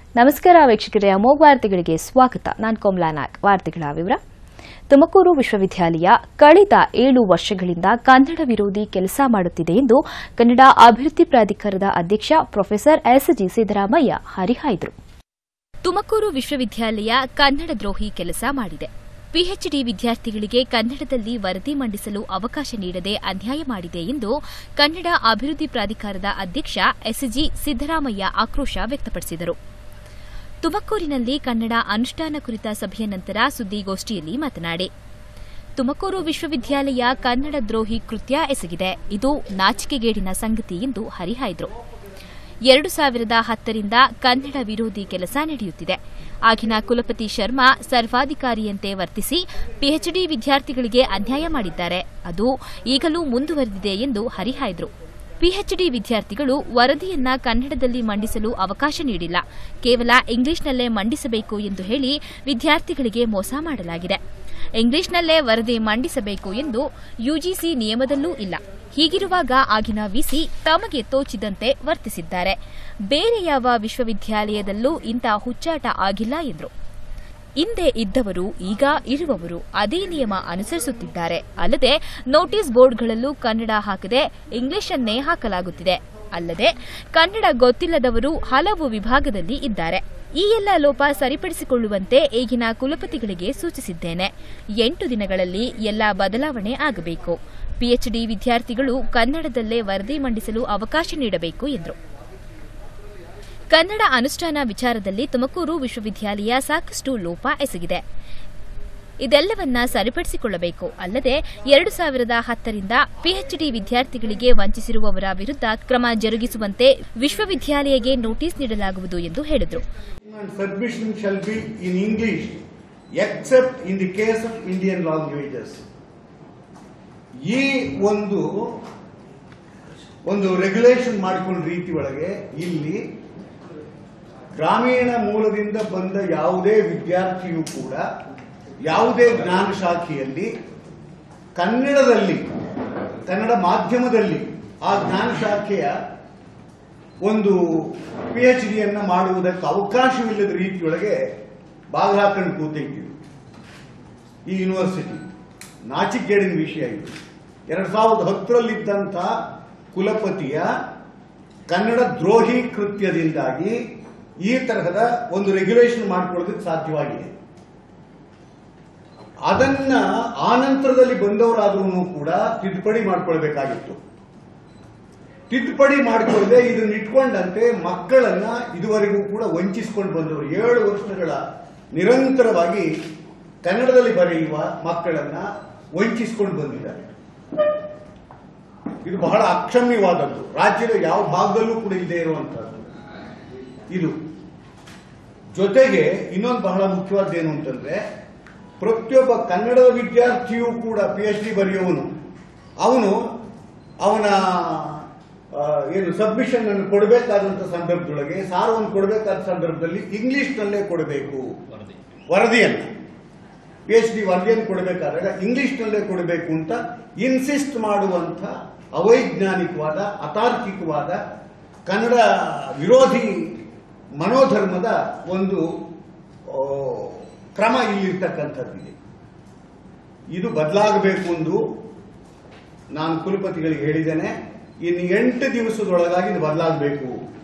ನಮಸ್ಕಾರ ವೀಕ್ಷಕರೇ, ಅಮೋಘ ವಾರ್ತೆಗಳಿಗೆ ಸ್ವಾಗತ. ನಾನು ಕೋಮಲಾ ನಾಗ್. ವಾರ್ತೆಗಳ ವಿವರ. ತುಮಕೂರು ವಿಶ್ವವಿದ್ಯಾಲಯ ಕಳೆದ 7 ವರ್ಷಗಳಿಂದ ಕನ್ನಡ ವಿರೋಧಿ ಕೆಲಸ ಮಾಡುತ್ತಿದೆ ಎಂದು ಕನ್ನಡ ಅಭಿವೃದ್ಧಿ ಪ್ರಾಧಿಕಾರದ ಅಧ್ಯಕ್ಷ ಪ್ರೊಫೆಸರ್ ಎಸ್.ಜಿ. ಸಿದ್ದರಾಮಯ್ಯ ಹರಿಹಾಯ್ದರು. ತುಮಕೂರು ವಿಶ್ವವಿದ್ಯಾಲಯ ಕನ್ನಡ ದ್ರೋಹಿ ಕೆಲಸ ಮಾಡಿದೆ. ಪಿಎಚ್ಡಿ ವಿದ್ಯಾರ್ಥಿಗಳಿಗೆ ಕನ್ನಡದಲ್ಲಿ ವರದಿ ಮಂಡಿಸಲು ಅವಕಾಶ ನೀಡದೆ ಅನ್ಯಾಯ ಮಾಡಿದೆ ಎಂದು ಕನ್ನಡ ಅಭಿವೃದ್ಧಿ ಪ್ರಾಧಿಕಾರದ ಅಧ್ಯಕ್ಷ ಎಸ್.ಜಿ. ಸಿದ್ದರಾಮಯ್ಯ ಆಕ್ರೋಶ ವ್ಯಕ್ತಪಡಿಸಿದರು. ತುಮಕೂರಿನಲ್ಲಿ ಕನ್ನಡ ಅನುಷ್ಠಾನ ಕುರಿತ ಸಭೆಯ ನಂತರ ಸುದ್ದಿಗೋಷ್ಠಿಯಲ್ಲಿ ಮಾತನಾಡಿ, ತುಮಕೂರು ವಿಶ್ವವಿದ್ಯಾಲಯ ಕನ್ನಡ ದ್ರೋಹಿ ಕೃತ್ಯ ಎಸಗಿದೆ. ಇದು ನಾಚಿಕೆಗೇಡಿನ ಸಂಗತಿ ಎಂದು ಹರಿಹಾಯ್ದರು. 2010ರಿಂದ ಕನ್ನಡ ವಿರೋಧಿ ಕೆಲಸ ನಡೆಯುತ್ತಿದೆ. ಆಗಿನ ಕುಲಪತಿ ಶರ್ಮಾ ಸರ್ವಾಧಿಕಾರಿಯಂತೆ ವರ್ತಿಸಿ ಪಿಎಚ್ಡಿ ವಿದ್ಯಾರ್ಥಿಗಳಿಗೆ ಅನ್ಯಾಯ ಮಾಡಿದ್ದಾರೆ. ಅದು ಈಗಲೂ ಮುಂದುವರೆದಿದೆ ಎಂದು ಹರಿಹಾಯ್ದರು. ಪಿಎಚ್ಡಿ ವಿದ್ಯಾರ್ಥಿಗಳು ವರದಿಯನ್ನ ಕನ್ನಡದಲ್ಲಿ ಮಂಡಿಸಲು ಅವಕಾಶ ನೀಡಿಲ್ಲ. ಕೇವಲ ಇಂಗ್ಲಿಷ್ನಲ್ಲೇ ಮಂಡಿಸಬೇಕು ಎಂದು ಹೇಳಿ ವಿದ್ಯಾರ್ಥಿಗಳಿಗೆ ಮೋಸ ಮಾಡಲಾಗಿದೆ. ಇಂಗ್ಲಿಷ್ನಲ್ಲೇ ವರದಿ ಮಂಡಿಸಬೇಕು ಎಂದು ಯುಜಿಸಿ ನಿಯಮದಲ್ಲೂ ಇಲ್ಲ. ಹೀಗಿರುವಾಗ ಆಗಿನ ವಿಸಿ ತಮಗೆ ತೋಚಿದಂತೆ ವರ್ತಿಸಿದ್ದಾರೆ. ಬೇರೆ ಯಾವ ವಿಶ್ವವಿದ್ಯಾಲಯದಲ್ಲೂ ಇಂಥ ಹುಚ್ಚಾಟ ಆಗಿಲ್ಲ ಎಂದರು. ಹಿಂದೆ ಇದ್ದವರು ಈಗ ಇರುವವರು ಅದೇ ನಿಯಮ ಅನುಸರಿಸುತ್ತಿದ್ದಾರೆ. ಅಲ್ಲದೆ ನೋಟಿಸ್ ಬೋರ್ಡ್ಗಳಲ್ಲೂ ಕನ್ನಡ ಹಾಕದೆ ಇಂಗ್ಲಿಷನ್ನೇ ಹಾಕಲಾಗುತ್ತಿದೆ. ಅಲ್ಲದೆ ಕನ್ನಡ ಗೊತ್ತಿಲ್ಲದವರು ಹಲವು ವಿಭಾಗದಲ್ಲಿ ಇದ್ದಾರೆ. ಈ ಎಲ್ಲ ಲೋಪ ಸರಿಪಡಿಸಿಕೊಳ್ಳುವಂತೆ ಈಗಿನ ಕುಲಪತಿಗಳಿಗೆ ಸೂಚಿಸಿದ್ದೇನೆ. 8 ದಿನಗಳಲ್ಲಿ ಎಲ್ಲ ಬದಲಾವಣೆ ಆಗಬೇಕು. ಪಿಎಚ್ಡಿ ವಿದ್ಯಾರ್ಥಿಗಳು ಕನ್ನಡದಲ್ಲೇ ವರದಿ ಮಂಡಿಸಲು ಅವಕಾಶ ನೀಡಬೇಕು ಎಂದರು. ಕನ್ನಡ ಅನುಷ್ಠಾನ ವಿಚಾರದಲ್ಲಿ ತುಮಕೂರು ವಿಶ್ವವಿದ್ಯಾಲಯ ಸಾಕಷ್ಟು ಲೋಪ ಎಸಗಿದೆ. ಇದೆಲ್ಲವನ್ನ ಸರಿಪಡಿಸಿಕೊಳ್ಳಬೇಕು. ಅಲ್ಲದೆ 2010ರಿಂದ ಪಿಎಚ್ಡಿ ವಿದ್ಯಾರ್ಥಿಗಳಿಗೆ ವಂಚಿಸಿರುವವರ ವಿರುದ್ಧ ಕ್ರಮ ಜರುಗಿಸುವಂತೆ ವಿಶ್ವವಿದ್ಯಾಲಯಕ್ಕೆ ನೋಟಿಸ್ ನೀಡಲಾಗುವುದು ಎಂದು ಹೇಳಿದರು. Submission shall be in English except in the case of Indian languages. ಈ ಒಂದು ರೆಗ್ಯುಲೇಷನ್ ಮಾಡಿಕೊಂಡ ರೀತಿ ಒಳಗೆ ಇಲ್ಲಿ ಗ್ರಾಮೀಣ ಮೂಲದಿಂದ ಬಂದ ಯಾವುದೇ ವಿದ್ಯಾರ್ಥಿಯೂ ಕೂಡ ಯಾವುದೇ ಜ್ಞಾನ ಶಾಖೆಯಲ್ಲಿ ಕನ್ನಡ ಮಾಧ್ಯಮದಲ್ಲಿ ಆ ಜ್ಞಾನ ಶಾಖೆಯ ಒಂದು ಪಿಎಚ್ಡಿಯನ್ನು ಮಾಡುವುದಕ್ಕೆ ಅವಕಾಶವಿಲ್ಲದ ರೀತಿಯೊಳಗೆ ಬಾಗಿಲು ಹಾಕೊಂಡು ಕೂತೈತಿ ಈ ಯೂನಿವರ್ಸಿಟಿ. ನಾಚಿಕೆಗೇಡಿನ ವಿಷಯ ಇದು. 2010ರಲ್ಲಿದ್ದಂಥ ಕುಲಪತಿಯ ಕನ್ನಡ ದ್ರೋಹಿ ಕೃತ್ಯದಿಂದಾಗಿ ಈ ತರಹದ ಒಂದು ರೆಗ್ಯುಲೇಷನ್ ಮಾಡಿಕೊಳ್ಳೋದಕ್ಕೆ ಸಾಧ್ಯವಾಗಿದೆ. ಅದನ್ನ ಆನಂತರದಲ್ಲಿ ಬಂದವರಾದ್ರೂ ಕೂಡ ತಿದ್ದುಪಡಿ ಮಾಡಿಕೊಳ್ಬೇಕಾಗಿತ್ತು. ತಿದ್ದುಪಡಿ ಮಾಡಿಕೊಳ್ಳದೆ ಇದನ್ನ ಇಟ್ಕೊಂಡಂತೆ ಮಕ್ಕಳನ್ನ ಇದುವರೆಗೂ ಕೂಡ ವಂಚಿಸಿಕೊಂಡು ಬಂದವರು 7 ವರ್ಷಗಳ ನಿರಂತರವಾಗಿ ಕನ್ನಡದಲ್ಲಿ ಬರೆಯುವ ಮಕ್ಕಳನ್ನ ವಂಚಿಸಿಕೊಂಡು ಬಂದಿದ್ದಾರೆ. ಇದು ಬಹಳ ಅಕ್ಷಮ್ಯವಾದದ್ದು. ರಾಜ್ಯದ ಯಾವ ಭಾಗದಲ್ಲೂ ಕೂಡ ಇಲ್ಲದೆ ಇರುವಂತಹದ್ದು ಇದು. ಜೊತೆಗೆ ಇನ್ನೊಂದು ಬಹಳ ಮುಖ್ಯವಾದ್ದೇನು ಅಂತಂದ್ರೆ, ಪ್ರತಿಯೊಬ್ಬ ಕನ್ನಡದ ವಿದ್ಯಾರ್ಥಿಯೂ ಕೂಡ ಪಿಎಚ್ಡಿ ಬರೆಯುವವನು ಅವನ ಸಬ್ಮಿಷನ್ ಅನ್ನು ಕೊಡಬೇಕಾದಂತಹ ಸಂದರ್ಭದೊಳಗೆ ಸಾರವನ್ನು ಕೊಡಬೇಕಾದ ಸಂದರ್ಭದಲ್ಲಿ ಇಂಗ್ಲಿಷ್ನಲ್ಲೇ ಕೊಡಬೇಕು. ವರದಿಯನ್ನು ಪಿಎಚ್ಡಿ ವರದಿಯನ್ನು ಕೊಡಬೇಕಾದಾಗ ಇಂಗ್ಲಿಷ್ನಲ್ಲೇ ಕೊಡಬೇಕು ಅಂತ ಇನ್ಸಿಸ್ಟ್ ಮಾಡುವಂತ ಅವೈಜ್ಞಾನಿಕವಾದ ಅತಾರ್ಕಿಕವಾದ ಕನ್ನಡ ವಿರೋಧಿ ಮನೋಧರ್ಮದ ಒಂದು ಕ್ರಮ ಇಲ್ಲಿರ್ತಕ್ಕಂಥದ್ದಿದೆ. ಇದು ಬದಲಾಗಬೇಕು ಎಂದು ನಾನು ಕುಲಪತಿಗಳಿಗೆ ಹೇಳಿದ್ದೇನೆ. ಇನ್ನು 8 ದಿವಸದೊಳಗಾಗಿ ಇದು ಬದಲಾಗಬೇಕು.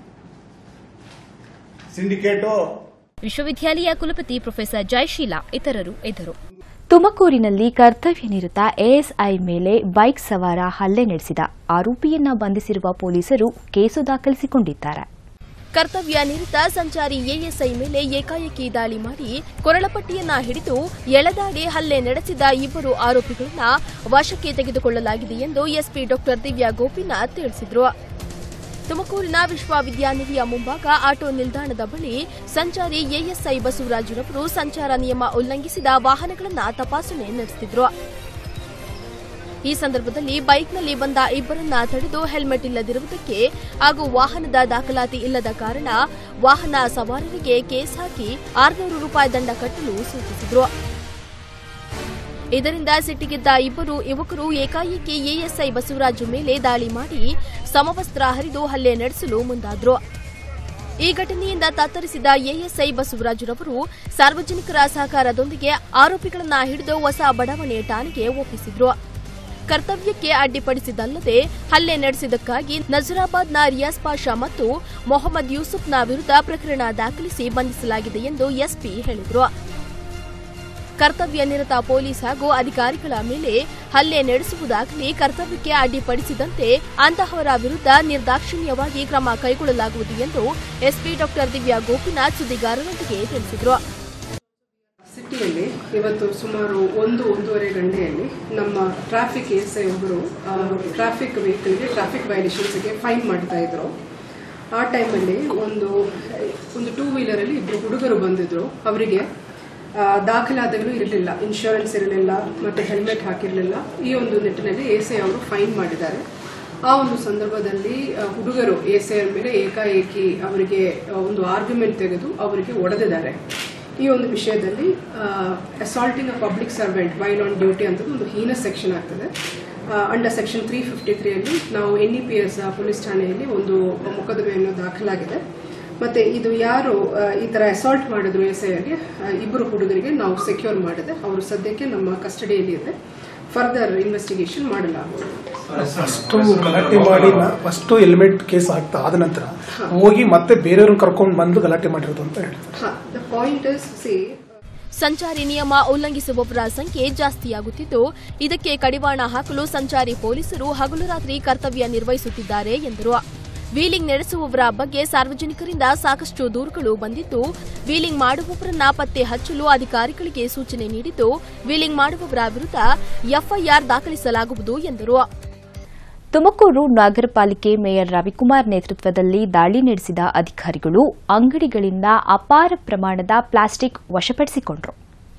ಸಿಂಡಿಕೇಟೋ ವಿಶ್ವವಿದ್ಯಾಲಯ ಕುಲಪತಿ ಪ್ರೊಫೆಸರ್ ಜಯಶೀಲಾ ಇತರರು ಇದ್ದರು. ತುಮಕೂರಿನಲ್ಲಿ ಕರ್ತವ್ಯ ನಿರತ ಎಎಸ್ಐ ಮೇಲೆ ಬೈಕ್ ಸವಾರ ಹಲ್ಲೆ ನಡೆಸಿದ ಆರೋಪಿಯನ್ನ ಬಂಧಿಸಿರುವ ಪೊಲೀಸರು ಕೇಸು ದಾಖಲಿಸಿಕೊಂಡಿದ್ದಾರೆ. ಕರ್ತವ್ಯ ನಿರತ ಸಂಚಾರಿ ಎಎಸ್ಐ ಮೇಲೆ ಏಕಾಏಕಿ ದಾಳಿ ಮಾಡಿ ಕೊರಳಪಟ್ಟಿಯನ್ನ ಹಿಡಿದು ಎಳೆದಾಡಿ ಹಲ್ಲೆ ನಡೆಸಿದ 2 ಆರೋಪಿಗಳನ್ನ ವಶಕ್ಕೆ ತೆಗೆದುಕೊಳ್ಳಲಾಗಿದೆ ಎಂದು ಎಸ್ಪಿ ಡಾ ದಿವ್ಯಾ ಗೋಪಿನಾಥ್ ತಿಳಿಸಿದರು. ತುಮಕೂರಿನ ವಿಶ್ವವಿದ್ಯಾನಿಲಯ ಮುಂಭಾಗ ಆಟೋ ನಿಲ್ದಾಣದ ಬಳಿ ಸಂಚಾರಿ ಎಎಸ್ಐ ಬಸವರಾಜುರವರು ಸಂಚಾರ ನಿಯಮ ಉಲ್ಲಂಘಿಸಿದ ವಾಹನಗಳನ್ನು ತಪಾಸಣೆ ನಡೆಸುತ್ತಿದ್ದರು. ಈ ಸಂದರ್ಭದಲ್ಲಿ ಬೈಕ್ನಲ್ಲಿ ಬಂದ 2ರನ್ನ ತಡೆದು ಹೆಲ್ಮೆಟ್ ಇಲ್ಲದಿರುವುದಕ್ಕೆ ಹಾಗೂ ವಾಹನದ ದಾಖಲಾತಿ ಇಲ್ಲದ ಕಾರಣ ವಾಹನ ಸವಾರರಿಗೆ ಕೇಸ್ ಹಾಕಿ 600 ರೂಪಾಯಿ ದಂಡ ಕಟ್ಟಲು ಸೂಚಿಸಿದರು. ಇದರಿಂದ ಸಿಟ್ಟಿಗೆದ್ದ 2 ಯುವಕರು ಏಕಾಏಕಿ ಎಎಸ್ಐ ಬಸವರಾಜು ಮೇಲೆ ದಾಳಿ ಮಾಡಿ ಸಮವಸ್ತ್ರ ಹರಿದು ಹಲ್ಲೆ ನಡೆಸಲು ಮುಂದಾದರು. ಈ ಘಟನೆಯಿಂದ ತತ್ತರಿಸಿದ ಎಎಸ್ಐ ಬಸವರಾಜರವರು ಸಾರ್ವಜನಿಕರ ಸಹಕಾರದೊಂದಿಗೆ ಆರೋಪಿಗಳನ್ನು ಹಿಡಿದು ಹೊಸ ಬಡಾವಣೆ ಠಾಣೆಗೆ ಒಪ್ಪಿಸಿದ್ರು. ಕರ್ತವ್ಯಕ್ಕೆ ಅಡ್ಡಿಪಡಿಸಿದ್ದಲ್ಲದೆ ಹಲ್ಲೆ ನಡೆಸಿದ್ದಕ್ಕಾಗಿ ನಜರಾಬಾದ್ನ ರಿಯಾಜ್ ಪಾಷಾ ಮತ್ತು ಮೊಹಮ್ಮದ್ ಯೂಸುಫ್ನ ವಿರುದ್ಧ ಪ್ರಕರಣ ದಾಖಲಿಸಿ ಬಂಧಿಸಲಾಗಿದೆ ಎಂದು ಎಸ್ಪಿ ಹೇಳಿದರು. ಕರ್ತವ್ಯ ನಿರತ ಪೊಲೀಸ್ ಹಾಗೂ ಅಧಿಕಾರಿಗಳ ಮೇಲೆ ಹಲ್ಲೆ ನಡೆಸುವುದಾಗಲಿ ಕರ್ತವ್ಯಕ್ಕೆ ಅಡ್ಡಿಪಡಿಸಿದಂತೆ ಅಂತಹವರ ವಿರುದ್ಧ ನಿರ್ದಾಕ್ಷಿಣ್ಯವಾಗಿ ಕ್ರಮ ಕೈಗೊಳ್ಳಲಾಗುವುದು ಎಂದು ಎಸ್ಪಿ ಡಾ ದಿವ್ಯಾ ಗೋಪಿನಾಥ್ ಸುದ್ದಿಗಾರರೊಂದಿಗೆ ತಿಳಿಸಿದರು. ಸಿಟಿಯಲ್ಲಿ ಇವತ್ತು ಸುಮಾರು 1-1.5 ಗಂಟೆಯಲ್ಲಿ ನಮ್ಮ ಟ್ರಾಫಿಕ್ ಎಸ್ಐ ಒಬ್ಬರು ಟ್ರಾಫಿಕ್ ವೆಹಿಕಲ್ಗೆ ಟ್ರಾಫಿಕ್ ವೈಲೇಷನ್ಸ್ಗೆ ಫೈನ್ ಮಾಡ್ತಾ ಇದ್ರು. ಆ ಟೈಮಲ್ಲಿ ಒಂದು 2 ವೀಲರಲ್ಲಿ ಇಬ್ಬರು ಹುಡುಗರು ಬಂದಿದ್ರು. ಅವರಿಗೆ ದಾಖಲಾತಿಗಳು ಇರಲಿಲ್ಲ, ಇನ್ಶೂರೆನ್ಸ್ ಇರಲಿಲ್ಲ ಮತ್ತು ಹೆಲ್ಮೆಟ್ ಹಾಕಿರಲಿಲ್ಲ. ಈ ಒಂದು ನಿಟ್ಟಿನಲ್ಲಿ ಎಸ್ಐ ಅವರು ಫೈನ್ ಮಾಡಿದ್ದಾರೆ. ಆ ಒಂದು ಸಂದರ್ಭದಲ್ಲಿ ಹುಡುಗರು ಎಸ್ಐ ಮೇಲೆ ಏಕಾಏಕಿ ಅವರಿಗೆ ಒಂದು ಆರ್ಗ್ಯುಮೆಂಟ್ ತೆಗೆದು ಅವರಿಗೆ ಹೊಡೆದಿದ್ದಾರೆ. ಈ ಒಂದು ವಿಷಯದಲ್ಲಿ assaulting a public servant while on duty ಅಂತ ಒಂದು ಹೀನಸ್ ಸೆಕ್ಷನ್ ಆಗ್ತದೆ. ಅಂಡರ್ ಸೆಕ್ಷನ್ 353 ನಾವು NEPS ಪೊಲೀಸ್ ಠಾಣೆಯಲ್ಲಿ ಒಂದು ಮೊಕದ್ದಮೆಯನ್ನು ದಾಖಲಾಗಿದೆ. ಮತ್ತೆ ಇದು ಯಾರು ಈ ತರ ಅಸಾಲ್ಟ್ ಮಾಡಿದ್ರು ಎಸ್ಐಗೆ, ಇಬ್ಬರು ಹುಡುಗರಿಗೆ ನಾವು ಸೆಕ್ಯೂರ್ ಮಾಡಿದೆ. ಅವರು ಸದ್ಯಕ್ಕೆ ನಮ್ಮ ಕಸ್ಟಡಿಯಲ್ಲಿ ಇದೆ. ಫರ್ದರ್ ಇನ್ವೆಸ್ಟಿಗೇಷನ್ ಮಾಡಲಾಗುವುದು. ಫಸ್ಟ್ ಹೆಲ್ಮೆಟ್ ಕೇಸ್ ಆಗ್ತಾ ಆದ ನಂತರ ಹೋಗಿ ಮತ್ತೆ ಬೇರೆಯವ್ರನ್ನ ಕರ್ಕೊಂಡು ಬಂದು ಗಲಾಟೆ ಮಾಡಿರೋದು ಅಂತ ಹೇಳಿ. ಸಂಚಾರಿ ನಿಯಮ ಉಲ್ಲಂಘಿಸುವವರ ಸಂಖ್ಯೆ ಜಾಸ್ತಿಯಾಗುತ್ತಿದ್ದು, ಇದಕ್ಕೆ ಕಡಿವಾಣ ಹಾಕಲು ಸಂಚಾರಿ ಪೊಲೀಸರು ಹಗಲು ರಾತ್ರಿ ಕರ್ತವ್ಯ ನಿರ್ವಹಿಸುತ್ತಿದ್ದಾರೆ ಎಂದರು. ವೀಲಿಂಗ್ ನಡೆಸುವವರ ಬಗ್ಗೆ ಸಾರ್ವಜನಿಕರಿಂದ ಸಾಕಷ್ಟು ದೂರುಗಳು ಬಂದಿದ್ದು, ವೀಲಿಂಗ್ ಮಾಡುವವರನ್ನ ಪತ್ತೆ ಹಚ್ಚಲು ಅಧಿಕಾರಿಗಳಿಗೆ ಸೂಚನೆ ನೀಡಿದ್ದು, ವೀಲಿಂಗ್ ಮಾಡುವವರ ವಿರುದ್ಧ ಎಫ್ಐಆರ್ ದಾಖಲಿಸಲಾಗುವುದು ಎಂದರು. ತುಮಕೂರು ನಗರ ಪಾಲಿಕೆ ಮೇಯರ್ ರವಿಕುಮಾರ್ ನೇತೃತ್ವದಲ್ಲಿ ದಾಳಿ ನಡೆಸಿದ ಅಧಿಕಾರಿಗಳು ಅಂಗಡಿಗಳಿಂದ ಅಪಾರ ಪ್ರಮಾಣದ ಪ್ಲಾಸ್ಟಿಕ್ ವಶಪಡಿಸಿಕೊಂಡರು.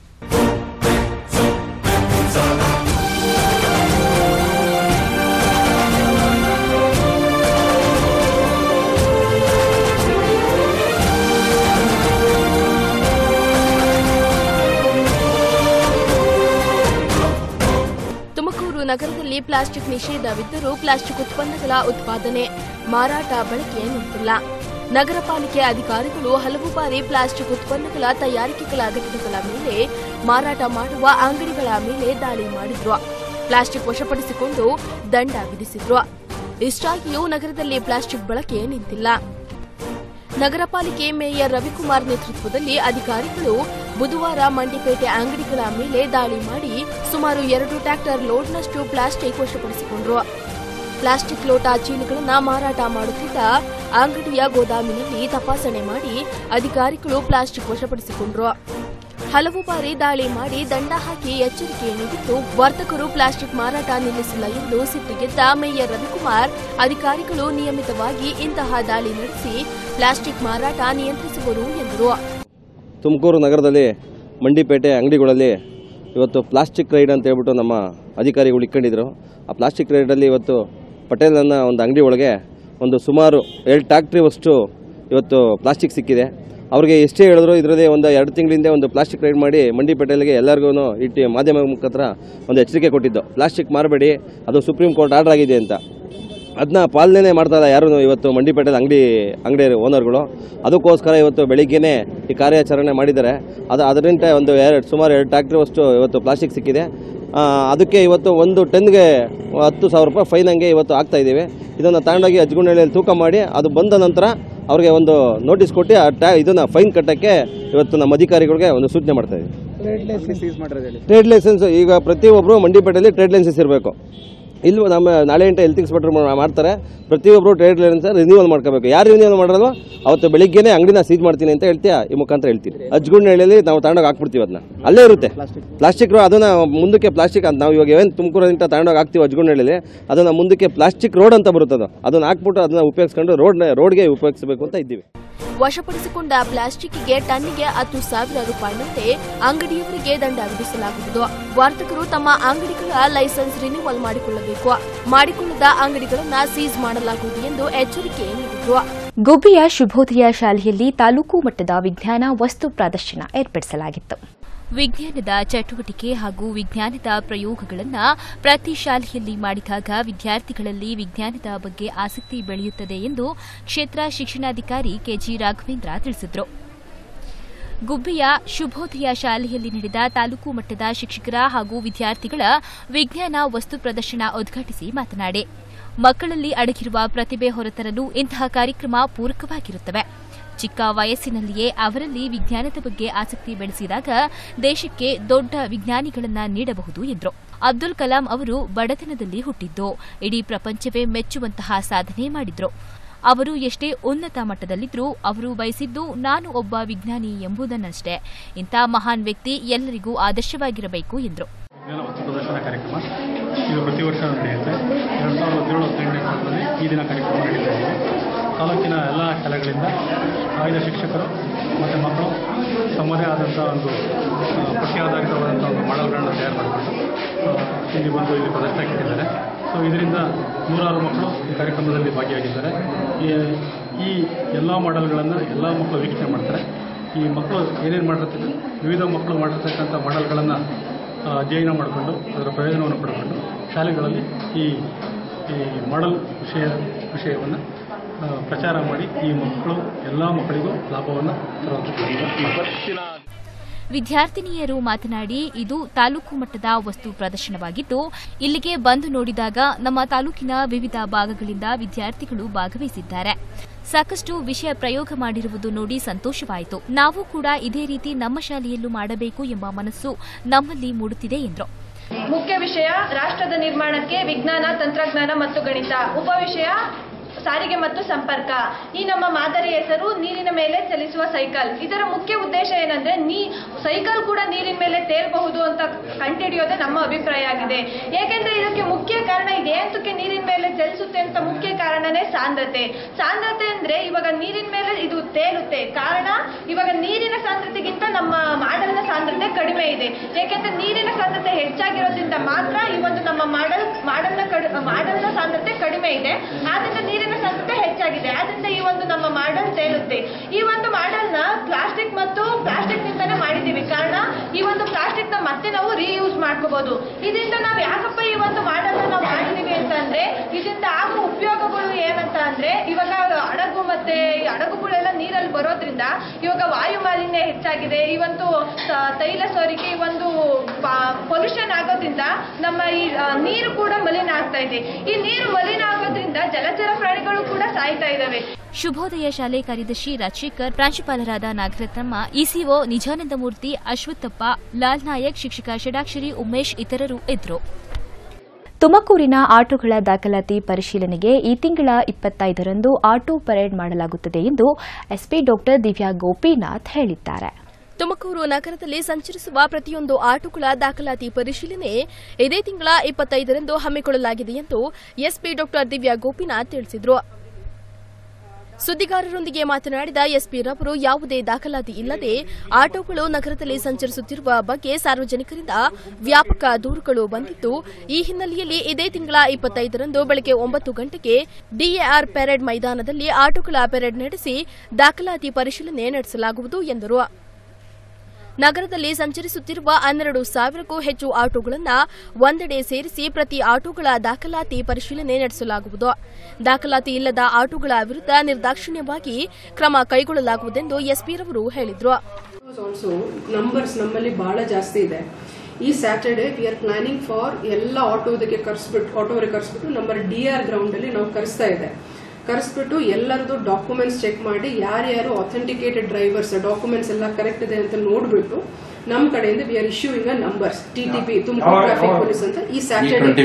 ನಗರದಲ್ಲಿ ಪ್ಲಾಸ್ಟಿಕ್ ನಿಷೇಧವಿದ್ದರೂ ಪ್ಲಾಸ್ಟಿಕ್ ಉತ್ಪನ್ನಗಳ ಉತ್ಪಾದನೆ, ಮಾರಾಟ, ಬಳಕೆ ನಿಂತಿಲ್ಲ. ನಗರ ಪಾಲಿಕೆ ಅಧಿಕಾರಿಗಳು ಹಲವು ಬಾರಿ ಪ್ಲಾಸ್ಟಿಕ್ ಉತ್ಪನ್ನಗಳ ತಯಾರಿಕೆಗಳ ಘಟಕಗಳ ಮೇಲೆ ಮಾರಾಟ ಮಾಡುವ ಅಂಗಡಿಗಳ ಮೇಲೆ ದಾಳಿ ಮಾಡಿದ್ರು. ಪ್ಲಾಸ್ಟಿಕ್ ವಶಪಡಿಸಿಕೊಂಡು ದಂಡ ವಿಧಿಸಿದ್ರು. ಇಷ್ಟಾಗಿಯೂ ನಗರದಲ್ಲಿ ಪ್ಲಾಸ್ಟಿಕ್ ಬಳಕೆ ನಿಂತಿಲ್ಲ. ನಗರ ಪಾಲಿಕೆ ಮೇಯರ್ ರವಿಕುಮಾರ್ ನೇತೃತ್ವದಲ್ಲಿ ಅಧಿಕಾರಿಗಳು ಬುಧವಾರ ಮಂಡಿಪೇಟೆ ಅಂಗಡಿಗಳ ಮೇಲೆ ದಾಳಿ ಮಾಡಿ ಸುಮಾರು 2 ಟ್ರ್ಯಾಕ್ಟರ್ ಲೋಡ್ನಷ್ಟು ಪ್ಲಾಸ್ಟಿಕ್ ವಶಪಡಿಸಿಕೊಂಡರು. ಪ್ಲಾಸ್ಟಿಕ್ ಲೋಟ ಚೀಲಗಳನ್ನು ಮಾರಾಟ ಮಾಡುತ್ತಿದ್ದ ಅಂಗಡಿಯ ಗೋದಾಮಿನಲ್ಲಿ ತಪಾಸಣೆ ಮಾಡಿ ಅಧಿಕಾರಿಗಳು ಪ್ಲಾಸ್ಟಿಕ್ ವಶಪಡಿಸಿಕೊಂಡರು. ಹಲವು ಬಾರಿ ದಾಳಿ ಮಾಡಿ ದಂಡ ಹಾಕಿ ಎಚ್ಚರಿಕೆ ನೀಡಿದ್ದು, ವರ್ತಕರು ಪ್ಲಾಸ್ಟಿಕ್ ಮಾರಾಟ ನಿಲ್ಲಿಸಿಲ್ಲ ಎಂದು ಸಿಟ್ಟಿಗೆದ್ದ ಮೇಯರ್ ರವಿಕುಮಾರ್ ಅಧಿಕಾರಿಗಳು ನಿಯಮಿತವಾಗಿ ಇಂತಹ ದಾಳಿ ನಡೆಸಿ ಪ್ಲಾಸ್ಟಿಕ್ ಮಾರಾಟ ನಿಯಂತ್ರಿಸುವರು ಎಂದರು. ತುಮಕೂರು ನಗರದಲ್ಲಿ ಮಂಡಿಪೇಟೆ ಅಂಗಡಿಗಳಲ್ಲಿ ಇವತ್ತು ಪ್ಲಾಸ್ಟಿಕ್ ರೈಡ್ ಅಂತ ಹೇಳ್ಬಿಟ್ಟು ನಮ್ಮ ಅಧಿಕಾರಿಗಳು ಇಟ್ಕೊಂಡಿದ್ರು. ಆ ಪ್ಲಾಸ್ಟಿಕ್ ರೈಡಲ್ಲಿ ಇವತ್ತು ಪಟೇಲ್ ಅನ್ನೋ ಒಂದು ಅಂಗಡಿ ಒಳಗೆ ಒಂದು ಸುಮಾರು 2 ಟ್ರ್ಯಾಕ್ಟ್ರಿವಷ್ಟು ಇವತ್ತು ಪ್ಲಾಸ್ಟಿಕ್ ಸಿಕ್ಕಿದೆ. ಅವ್ರಿಗೆ ಎಷ್ಟೇ ಹೇಳಿದ್ರು ಇದರದೇ ಒಂದು 2 ತಿಂಗಳಿಂದ ಒಂದು ಪ್ಲಾಸ್ಟಿಕ್ ರೈಡ್ ಮಾಡಿ ಮಂಡಿಪೇಟೆಗೆ ಎಲ್ಲರಿಗೂ ಇಟ್ಟು ಮಾಧ್ಯಮ ಮುಖಾಂತರ ಒಂದು ಎಚ್ಚರಿಕೆ ಕೊಟ್ಟಿದ್ದು, ಪ್ಲಾಸ್ಟಿಕ್ ಮಾರಬೇಡಿ, ಅದು ಸುಪ್ರೀಂ ಕೋರ್ಟ್ ಆರ್ಡರ್ ಆಗಿದೆ ಅಂತ. ಅದನ್ನ ಪಾಲನೆ ಮಾಡ್ತಾ ಇಲ್ಲ ಯಾರು ಇವತ್ತು ಮಂಡಿಪೇಟೆದ ಅಂಗಡಿ ಓನರ್ಗಳು. ಅದಕ್ಕೋಸ್ಕರ ಇವತ್ತು ಬೆಳಿಗ್ಗೆನೇ ಈ ಕಾರ್ಯಾಚರಣೆ ಮಾಡಿದ್ದಾರೆ. ಅದರಿಂದ ಒಂದು ಸುಮಾರು 2 ಟ್ರ್ಯಾಕ್ಟ್ರಿವಷ್ಟು ಇವತ್ತು ಪ್ಲಾಸ್ಟಿಕ್ ಸಿಕ್ಕಿದೆ. ಅದಕ್ಕೆ ಇವತ್ತು 1 ಟನ್ಗೆ 10,000 ರೂಪಾಯಿ ಫೈನ್ ಹಂಗೆ ಇವತ್ತು ಆಗ್ತಾ ಇದ್ದೀವಿ. ಇದನ್ನು ತಗೊಂಡೋಗಿ ಅಜ್ಗುಂಡಳ್ಳಿಯಲ್ಲಿ ತೂಕ ಮಾಡಿ ಅದು ಬಂದ ನಂತರ ಅವ್ರಿಗೆ ಒಂದು ನೋಟಿಸ್ ಕೊಟ್ಟು ಇದನ್ನು ಫೈನ್ ಕಟ್ಟಕ್ಕೆ ಇವತ್ತು ನಮ್ಮ ಅಧಿಕಾರಿಗಳಿಗೆ ಒಂದು ಸೂಚನೆ ಮಾಡ್ತಾ ಇದ್ದೀವಿ. ಟ್ರೇಡ್ ಲೈಸೆನ್ಸ್ ಈಗ ಪ್ರತಿಯೊಬ್ಬರು ಮಂಡಿಪೇಟೆಯಲ್ಲಿ ಟ್ರೇಡ್ ಲೈಸೆನ್ಸ್ ಇರಬೇಕು. ಇಲ್ಲಿ ನಮ್ಮ ನಾಳೆ ಹೆಲ್ತ್ ಇನ್ಸ್ಪೆಕ್ಟರ್ ಮಾಡ್ತಾರೆ. ಪ್ರತಿಯೊಬ್ಬರು ಟ್ರೇಡ್ ಲೈಸೆನ್ಸ್ ರಿನ್ಯೂವಲ್ ಮಾಡ್ಕೋಬೇಕು. ಯಾರು ರಿನ್ಯೂವಲ್ ಮಾಡಲ್ವೋ ಅವತ್ತು ಬೆಳಿಗ್ಗೆನೇ ಅಂಗಡಿನ ಸೀಜ್ ಮಾಡ್ತೀನಿ ಅಂತ ಹೇಳ್ತೀಯಾ, ಈ ಮುಖಾಂತರ ಹೇಳ್ತೀನಿ. ಅಜ್ಗುಂಡಳ್ಳಿಯಲ್ಲಿ ನಾವು ತಗೊಂಡೋಗಿ ಹಾಕ್ಬಿಡ್ತೀವಿ. ಅದನ್ನ ಅಲ್ಲೇ ಇರುತ್ತೆ ಪ್ಲಾಸ್ಟಿಕ್. ಅದನ್ನ ಮುಂದಕ್ಕೆ ಪ್ಲಾಸ್ಟಿಕ್ ಅಂತ ನಾವು ಇವಾಗ ಏನು ತುಮಕೂರಿಂದ ತಗೊಂಡೋಗಿ ಹಾಕ್ತೀವಿ ಅಜ್ಗುಂಡಳ್ಳಿಯಲ್ಲಿ, ಅದನ್ನ ಮುಂದಕ್ಕೆ ಪ್ಲಾಸ್ಟಿಕ್ ರೋಡ್ ಅಂತ ಬರುತ್ತದು, ಅದನ್ನ ಹಾಕ್ಬಿಟ್ಟು ಅದನ್ನ ಉಪಯೋಗಿಸ್ಕೊಂಡು ರೋಡ್ಗೆ ಉಪಯೋಗಿಸಬೇಕು ಅಂತ ಇದ್ದೀವಿ. ವಶಪಡಿಸಿಕೊಂಡ ಪ್ಲಾಸ್ಟಿಕ್ಗೆ ಟನ್ನಿಗೆ 10,000 ರೂಪಾಯಿನಂತೆ ಅಂಗಡಿಯವರಿಗೆ ದಂಡ ವಿಧಿಸಲಾಗುವುದು. ವರ್ತಕರು ತಮ್ಮ ಅಂಗಡಿಗಳ ಲೈಸೆನ್ಸ್ ರಿನ್ಯೂವಲ್ ಮಾಡಿಕೊಳ್ಳಬೇಕು. ಮಾಡಿಕೊಳ್ಳದ ಅಂಗಡಿಗಳನ್ನು ಸೀಸ್ ಮಾಡಲಾಗುವುದು ಎಂದು ಎಚ್ಚರಿಕೆ ನೀಡಿದರು. ಗುಬ್ಬಿಯ ಶುಭೋದಯ ಶಾಲೆಯಲ್ಲಿ ತಾಲೂಕು ಮಟ್ಟದ ವಿಜ್ಞಾನ ವಸ್ತು ಪ್ರದರ್ಶನ ಏರ್ಪಡಿಸಲಾಗಿತ್ತು. ವಿಜ್ಞಾನದ ಚಟುವಟಿಕೆ ಹಾಗೂ ವಿಜ್ಞಾನದ ಪ್ರಯೋಗಗಳನ್ನು ಪ್ರತಿ ಶಾಲೆಯಲ್ಲಿ ಮಾಡಿದಾಗ ವಿದ್ಯಾರ್ಥಿಗಳಲ್ಲಿ ವಿಜ್ಞಾನದ ಬಗ್ಗೆ ಆಸಕ್ತಿ ಬೆಳೆಯುತ್ತದೆ ಎಂದು ಕ್ಷೇತ್ರ ಶಿಕ್ಷಣಾಧಿಕಾರಿ ಕೆಜಿ ರಾಘವೇಂದ್ರ ತಿಳಿಸಿದರು. ಗುಬ್ಬಿಯ ಶುಭೋದಯ ಶಾಲೆಯಲ್ಲಿ ನಡೆದ ತಾಲೂಕು ಮಟ್ಟದ ಶಿಕ್ಷಕರ ಹಾಗೂ ವಿದ್ಯಾರ್ಥಿಗಳ ವಿಜ್ಞಾನ ವಸ್ತು ಪ್ರದರ್ಶನ ಉದ್ಘಾಟಿಸಿ ಮಾತನಾಡಿ, ಮಕ್ಕಳಲ್ಲಿ ಅಡಗಿರುವ ಪ್ರತಿಭೆ ಹೊರತರಲು ಇಂತಹ ಕಾರ್ಯಕ್ರಮ ಪೂರಕವಾಗಿರುತ್ತವೆ. ಚಿಕ್ಕ ವಯಸ್ಸಿನಲ್ಲಿಯೇ ಅವರಲ್ಲಿ ವಿಜ್ಞಾನದ ಬಗ್ಗೆ ಆಸಕ್ತಿ ಬೆಳೆಸಿದಾಗ ದೇಶಕ್ಕೆ ದೊಡ್ಡ ವಿಜ್ಞಾನಿಗಳನ್ನ ನೀಡಬಹುದು ಎಂದರು. ಅಬ್ದುಲ್ ಕಲಾಂ ಅವರು ಬಡತನದಲ್ಲಿ ಹುಟ್ಟಿದ್ದು ಇಡೀ ಪ್ರಪಂಚವೇ ಮೆಚ್ಚುವಂತಹ ಸಾಧನೆ ಮಾಡಿದ್ರು. ಅವರು ಎಷ್ಟೇ ಉನ್ನತ ಮಟ್ಟದಲ್ಲಿದ್ದರೂ ಅವರು ಬಯಸಿದ್ದು ನಾನು ಒಬ್ಬ ವಿಜ್ಞಾನಿ ಎಂಬುದನ್ನಷ್ಟೇ. ಇಂಥ ಮಹಾನ್ ವ್ಯಕ್ತಿ ಎಲ್ಲರಿಗೂ ಆದರ್ಶವಾಗಿರಬೇಕು ಎಂದರು. ಪ್ರದರ್ಶನ ಕಾರ್ಯಕ್ರಮ ಇದು ಪ್ರತಿ ವರ್ಷ ನಡೆಯುತ್ತೆ. 2017-18ನೇ ಸಾಲಿನಲ್ಲಿ ಈ ದಿನ ಕಾರ್ಯಕ್ರಮ ನಡೀತಾ ಇದೆ. ತಾಲೂಕಿನ ಎಲ್ಲ ಶಾಲೆಗಳಿಂದ ಆಯ್ದ ಶಿಕ್ಷಕರು ಮತ್ತು ಮಕ್ಕಳು ತಮ್ಮದೇ ಆದಂಥ ಒಂದು ಪಠ್ಯ ಆಧಾರಿತವಾದಂಥ ಒಂದು ಮಾಡೆಲ್ಗಳನ್ನು ತಯಾರು ಮಾಡಿಕೊಂಡು ಇಲ್ಲಿ ಬಂದು ಇಲ್ಲಿ ಪ್ರದರ್ಶನಕ್ಕೆ ಇಟ್ಟಿದ್ದಾರೆ. ಸೊ ಇದರಿಂದ ನೂರಾರು ಮಕ್ಕಳು ಈ ಕಾರ್ಯಕ್ರಮದಲ್ಲಿ ಭಾಗಿಯಾಗಿದ್ದಾರೆ. ಈ ಎಲ್ಲ ಮಾಡೆಲ್ಗಳನ್ನು ಎಲ್ಲ ಮಕ್ಕಳು ವೀಕ್ಷಣೆ ಮಾಡ್ತಾರೆ. ಈ ಮಕ್ಕಳು ಏನೇನು ಮಾಡಿರ್ತಾರೆ, ವಿವಿಧ ಮಕ್ಕಳು ಮಾಡಿರ್ತಕ್ಕಂಥ ಮಾಡೆಲ್ಗಳನ್ನು ಅಧ್ಯಯನ ಮಾಡಿಕೊಂಡು ಅದರ ಪ್ರಯೋಜನವನ್ನು ಪಡ್ಕೊಂಡು ಶಾಲೆಗಳಲ್ಲಿ ಈ ಮಾಡೆಲ್ ವಿಷಯವನ್ನು ಪ್ರಚಾರ ಮಾಡಿ ಈ ಮಕ್ಕಳು ಎಲ್ಲ ಮಕ್ಕಳಿಗೂ ಲಾಭವನ್ನು ತರುವಂಥ ವಿದ್ಯಾರ್ಥಿನಿಯರು ಮಾತನಾಡಿ, ಇದು ತಾಲೂಕು ಮಟ್ಟದ ವಸ್ತು ಪ್ರದರ್ಶನವಾಗಿದ್ದು ಇಲ್ಲಿಗೆ ಬಂದು ನೋಡಿದಾಗ ನಮ್ಮ ತಾಲೂಕಿನ ವಿವಿಧ ಭಾಗಗಳಿಂದ ವಿದ್ಯಾರ್ಥಿಗಳು ಭಾಗವಹಿಸಿದ್ದಾರೆ. ಸಾಕಷ್ಟು ವಿಷಯ ಪ್ರಯೋಗ ಮಾಡಿರುವುದು ನೋಡಿ ಸಂತೋಷವಾಯಿತು. ನಾವು ಕೂಡ ಇದೇ ರೀತಿ ನಮ್ಮ ಶಾಲೆಯಲ್ಲೂ ಮಾಡಬೇಕು ಎಂಬ ಮನಸ್ಸು ನಮ್ಮಲ್ಲಿ ಮೂಡುತ್ತಿದೆ ಎಂದರು. ಮುಖ್ಯ ವಿಷಯ ರಾಷ್ಟ್ರದ ನಿರ್ಮಾಣಕ್ಕೆ ವಿಜ್ಞಾನ, ತಂತ್ರಜ್ಞಾನ ಮತ್ತು ಗಣಿತ. ಉಪವಿಷಯ ಸಾರಿಗೆ ಮತ್ತು ಸಂಪರ್ಕ. ಈ ನಮ್ಮ ಮಾದರಿ ಹೆಸರು ನೀರಿನ ಮೇಲೆ ಚಲಿಸುವ ಸೈಕಲ್. ಇದರ ಮುಖ್ಯ ಉದ್ದೇಶ ಏನಂದ್ರೆ ಸೈಕಲ್ ಕೂಡ ನೀರಿನ ಮೇಲೆ ತೇಲ್ಬಹುದು ಅಂತ ಕಂಡುಹಿಡಿಯೋದೇ ನಮ್ಮ ಅಭಿಪ್ರಾಯ ಆಗಿದೆ. ಏಕೆಂದ್ರೆ ಇದಕ್ಕೆ ಮುಖ್ಯ ಕಾರಣ ಇದೆ. ಏಂತಕ್ಕೆ ನೀರಿನ ಮೇಲೆ ಚಲಿಸುತ್ತೆ ಅಂತ ಮುಖ್ಯ ಕಾರಣನೇ ಸಾಂದ್ರತೆ. ಸಾಂದ್ರತೆ ಅಂದ್ರೆ ಇವಾಗ ನೀರಿನ ಮೇಲೆ ಇದು ತೇಲುತ್ತೆ. ಕಾರಣ ಇವಾಗ ನೀರಿನ ಸಾಂದ್ರತೆಗಿಂತ ನಮ್ಮ ಮಾಡೆಲ್ನ ಸಾಂದ್ರತೆ ಕಡಿಮೆ ಇದೆ. ಏಕೆಂದ್ರೆ ನೀರಿನ ಸಾಂದ್ರತೆ ಹೆಚ್ಚಾಗಿರೋದ್ರಿಂದ ಮಾತ್ರ ಈ ಒಂದು ನಮ್ಮ ಮಾಡೆಲ್ನ ಸಾಂದ್ರತೆ ಕಡಿಮೆ ಇದೆ. ಆದ್ರಿಂದ ನೀರಿನ ಸಾಂದ್ರತೆ ಹೆಚ್ಚಾಗಿದೆ. ಆದ್ರಿಂದ ಈ ಒಂದು ನಮ್ಮ ಮಾಡೆಲ್ ತೇಲುತ್ತೆ. ಈ ಒಂದು ಮಾಡೆಲ್ ನ ಪ್ಲಾಸ್ಟಿಕ್ ನಿಂದಾನೆ ಮಾಡಿದೀವಿ. ಕಾರಣ ಈ ಒಂದು ಪ್ಲಾಸ್ಟಿಕ್ ನ ಮತ್ತೆ ನಾವು ರೀಯೂಸ್ ಮಾಡ್ಕೋಬಹುದು. ಇದರಿಂದ ನಾವು ಯಾಕಪ್ಪ ಈ ಒಂದು ಮಾಡೆಲ್ ನಾವು ಮಾಡಿದೀವಿ ಅಂತಂದ್ರೆ ಇದರಿಂದ ಆಗೋ ಉಪಯೋಗಗಳು ಏನಂತ ಅಂದ್ರೆ ಇವಾಗ ಹಡಗು ಮತ್ತೆ ಹಡಗುಗಳೆಲ್ಲ ನೀರಲ್ಲಿ ಬರೋದ್ರಿಂದ ಇವಾಗ ವಾಯು ಮಾಲಿನ್ಯ ಹೆಚ್ಚಾಗಿದೆ. ಈ ಒಂದು ತೈಲ ಸೋರಿಕೆ, ಈ ಒಂದು ಪೊಲ್ಯೂಷನ್ ಆಗೋದ್ರಿಂದ ನಮ್ಮ ಈ ನೀರು ಕೂಡ ಮಲಿನ ಆಗ್ತಾ ಇದೆ. ಈ ನೀರು ಮಲಿನ ಆಗೋದ್ರಿಂದ ಜಲಚರ ಪ್ರಾಣಿಗಳು ಕೂಡ ಸಾಯ್ತಾ ಇದ್ದಾವೆ. ಶುಭೋದಯ ಶಾಲೆ ಕಾರ್ಯದರ್ಶಿ ರಾಜಶೇಖರ್, ಪ್ರಾಂಶುಪಾಲರಾದ ನಾಗರತ್ನಮ್ಮ, ಇಸಿಒ ನಿಜಾನಂದಮೂರ್ತಿ, ಅಶ್ವತ್ಥಪ್ಪ, ಲಾಲ್ ನಾಯಕ್, ಶಿಕ್ಷಕ ಷಡಾಕ್ಷರಿ ಉಮೇಶ್ ಇತರರು ಇದ್ದರು. ತುಮಕೂರಿನ ಆಟೋಗಳ ದಾಖಲಾತಿ ಪರಿಶೀಲನೆಗೆ ಈ ತಿಂಗಳ 25ರಂದು ಆಟೋ ಪರೇಡ್ ಮಾಡಲಾಗುತ್ತದೆ ಎಂದು ಎಸ್ಪಿ ಡಾ ದಿವ್ಯಾ ಗೋಪಿನಾಥ್ ಹೇಳಿದ್ದಾರೆ. ತುಮಕೂರು ನಗರದಲ್ಲಿ ಸಂಚರಿಸುವ ಪ್ರತಿಯೊಂದು ಆಟೋಗಳ ದಾಖಲಾತಿ ಪರಿಶೀಲನೆ ಇದೇ ತಿಂಗಳ 25ರಂದು ಹಮ್ಮಿಕೊಳ್ಳಲಾಗಿದೆ ಎಂದು ಎಸ್ಪಿ ಡಾ ದಿವ್ಯಾ ಗೋಪಿನಾಥ್ ತಿಳಿಸಿದರು. ಸುದ್ದಿಗಾರರೊಂದಿಗೆ ಮಾತನಾಡಿದ ಎಸ್ಪಿ ರವರು ಯಾವುದೇ ದಾಖಲಾತಿ ಇಲ್ಲದೆ ಆಟೋಗಳು ನಗರದಲ್ಲಿ ಸಂಚರಿಸುತ್ತಿರುವ ಬಗ್ಗೆ ಸಾರ್ವಜನಿಕರಿಂದ ವ್ಯಾಪಕ ದೂರುಗಳು ಬಂದಿದ್ದು, ಈ ಹಿನ್ನೆಲೆಯಲ್ಲಿ ಇದೇ ತಿಂಗಳ 25ರಂದು ಬೆಳಗ್ಗೆ 9 ಗಂಟೆಗೆ ಡಿಎಆರ್ ಪೆರೇಡ್ ಮೈದಾನದಲ್ಲಿ ಆಟೋಗಳ ಪೆರೇಡ್ ನಡೆಸಿ ದಾಖಲಾತಿ ಪರಿಶೀಲನೆ ನಡೆಸಲಾಗುವುದು ಎಂದರು. ನಗರದಲ್ಲಿ ಸಂಚರಿಸುತ್ತಿರುವ 12,000ಕ್ಕೂ ಹೆಚ್ಚು ಆಟೋಗಳನ್ನು ಒಂದೆಡೆ ಸೇರಿಸಿ ಪ್ರತಿ ಆಟೋಗಳ ದಾಖಲಾತಿ ಪರಿಶೀಲನೆ ನಡೆಸಲಾಗುವುದು. ದಾಖಲಾತಿ ಇಲ್ಲದ ಆಟೋಗಳ ವಿರುದ್ಧ ನಿರ್ದಾಕ್ಷಿಣ್ಯವಾಗಿ ಕ್ರಮ ಕೈಗೊಳ್ಳಲಾಗುವುದೆಂದು ಎಸ್ಪಿ ರವರು ಹೇಳಿದರು. ನಂಬರ್ಸ್ ನಮ್ಮಲ್ಲಿ ಬಹಳ ಜಾಸ್ತಿ ಇದೆ. ಈ Saturday we are planning for ಎಲ್ಲ ಆಟೋವರಿಗೆ ಕರೆಸ್ಬಿಟ್ಟು ನಮ್ಮ ಡಿಆರ್ ಗ್ರೌಂಡ್ ಅಲ್ಲಿ ನಾವು ಕರೆಸ್ಬಿಟ್ಟು ಎಲ್ಲರದು ಡಾಕ್ಯುಮೆಂಟ್ಸ್ ಚೆಕ್ ಮಾಡಿ ಯಾರ್ಯಾರು ಅಥೆಂಟಿಕೇಟೆಡ್ ಡ್ರೈವರ್ಸ್ ಡಾಕ್ಯುಮೆಂಟ್ಸ್ ಎಲ್ಲ ಕರೆಕ್ಟ್ ಇದೆ ಅಂತ ನೋಡ್ಬಿಟ್ಟು ನಮ್ಮ ಕಡೆಯಿಂದ we are issuing numbers TTP Tumakuru traffic police ಅಂತ ಈ Saturday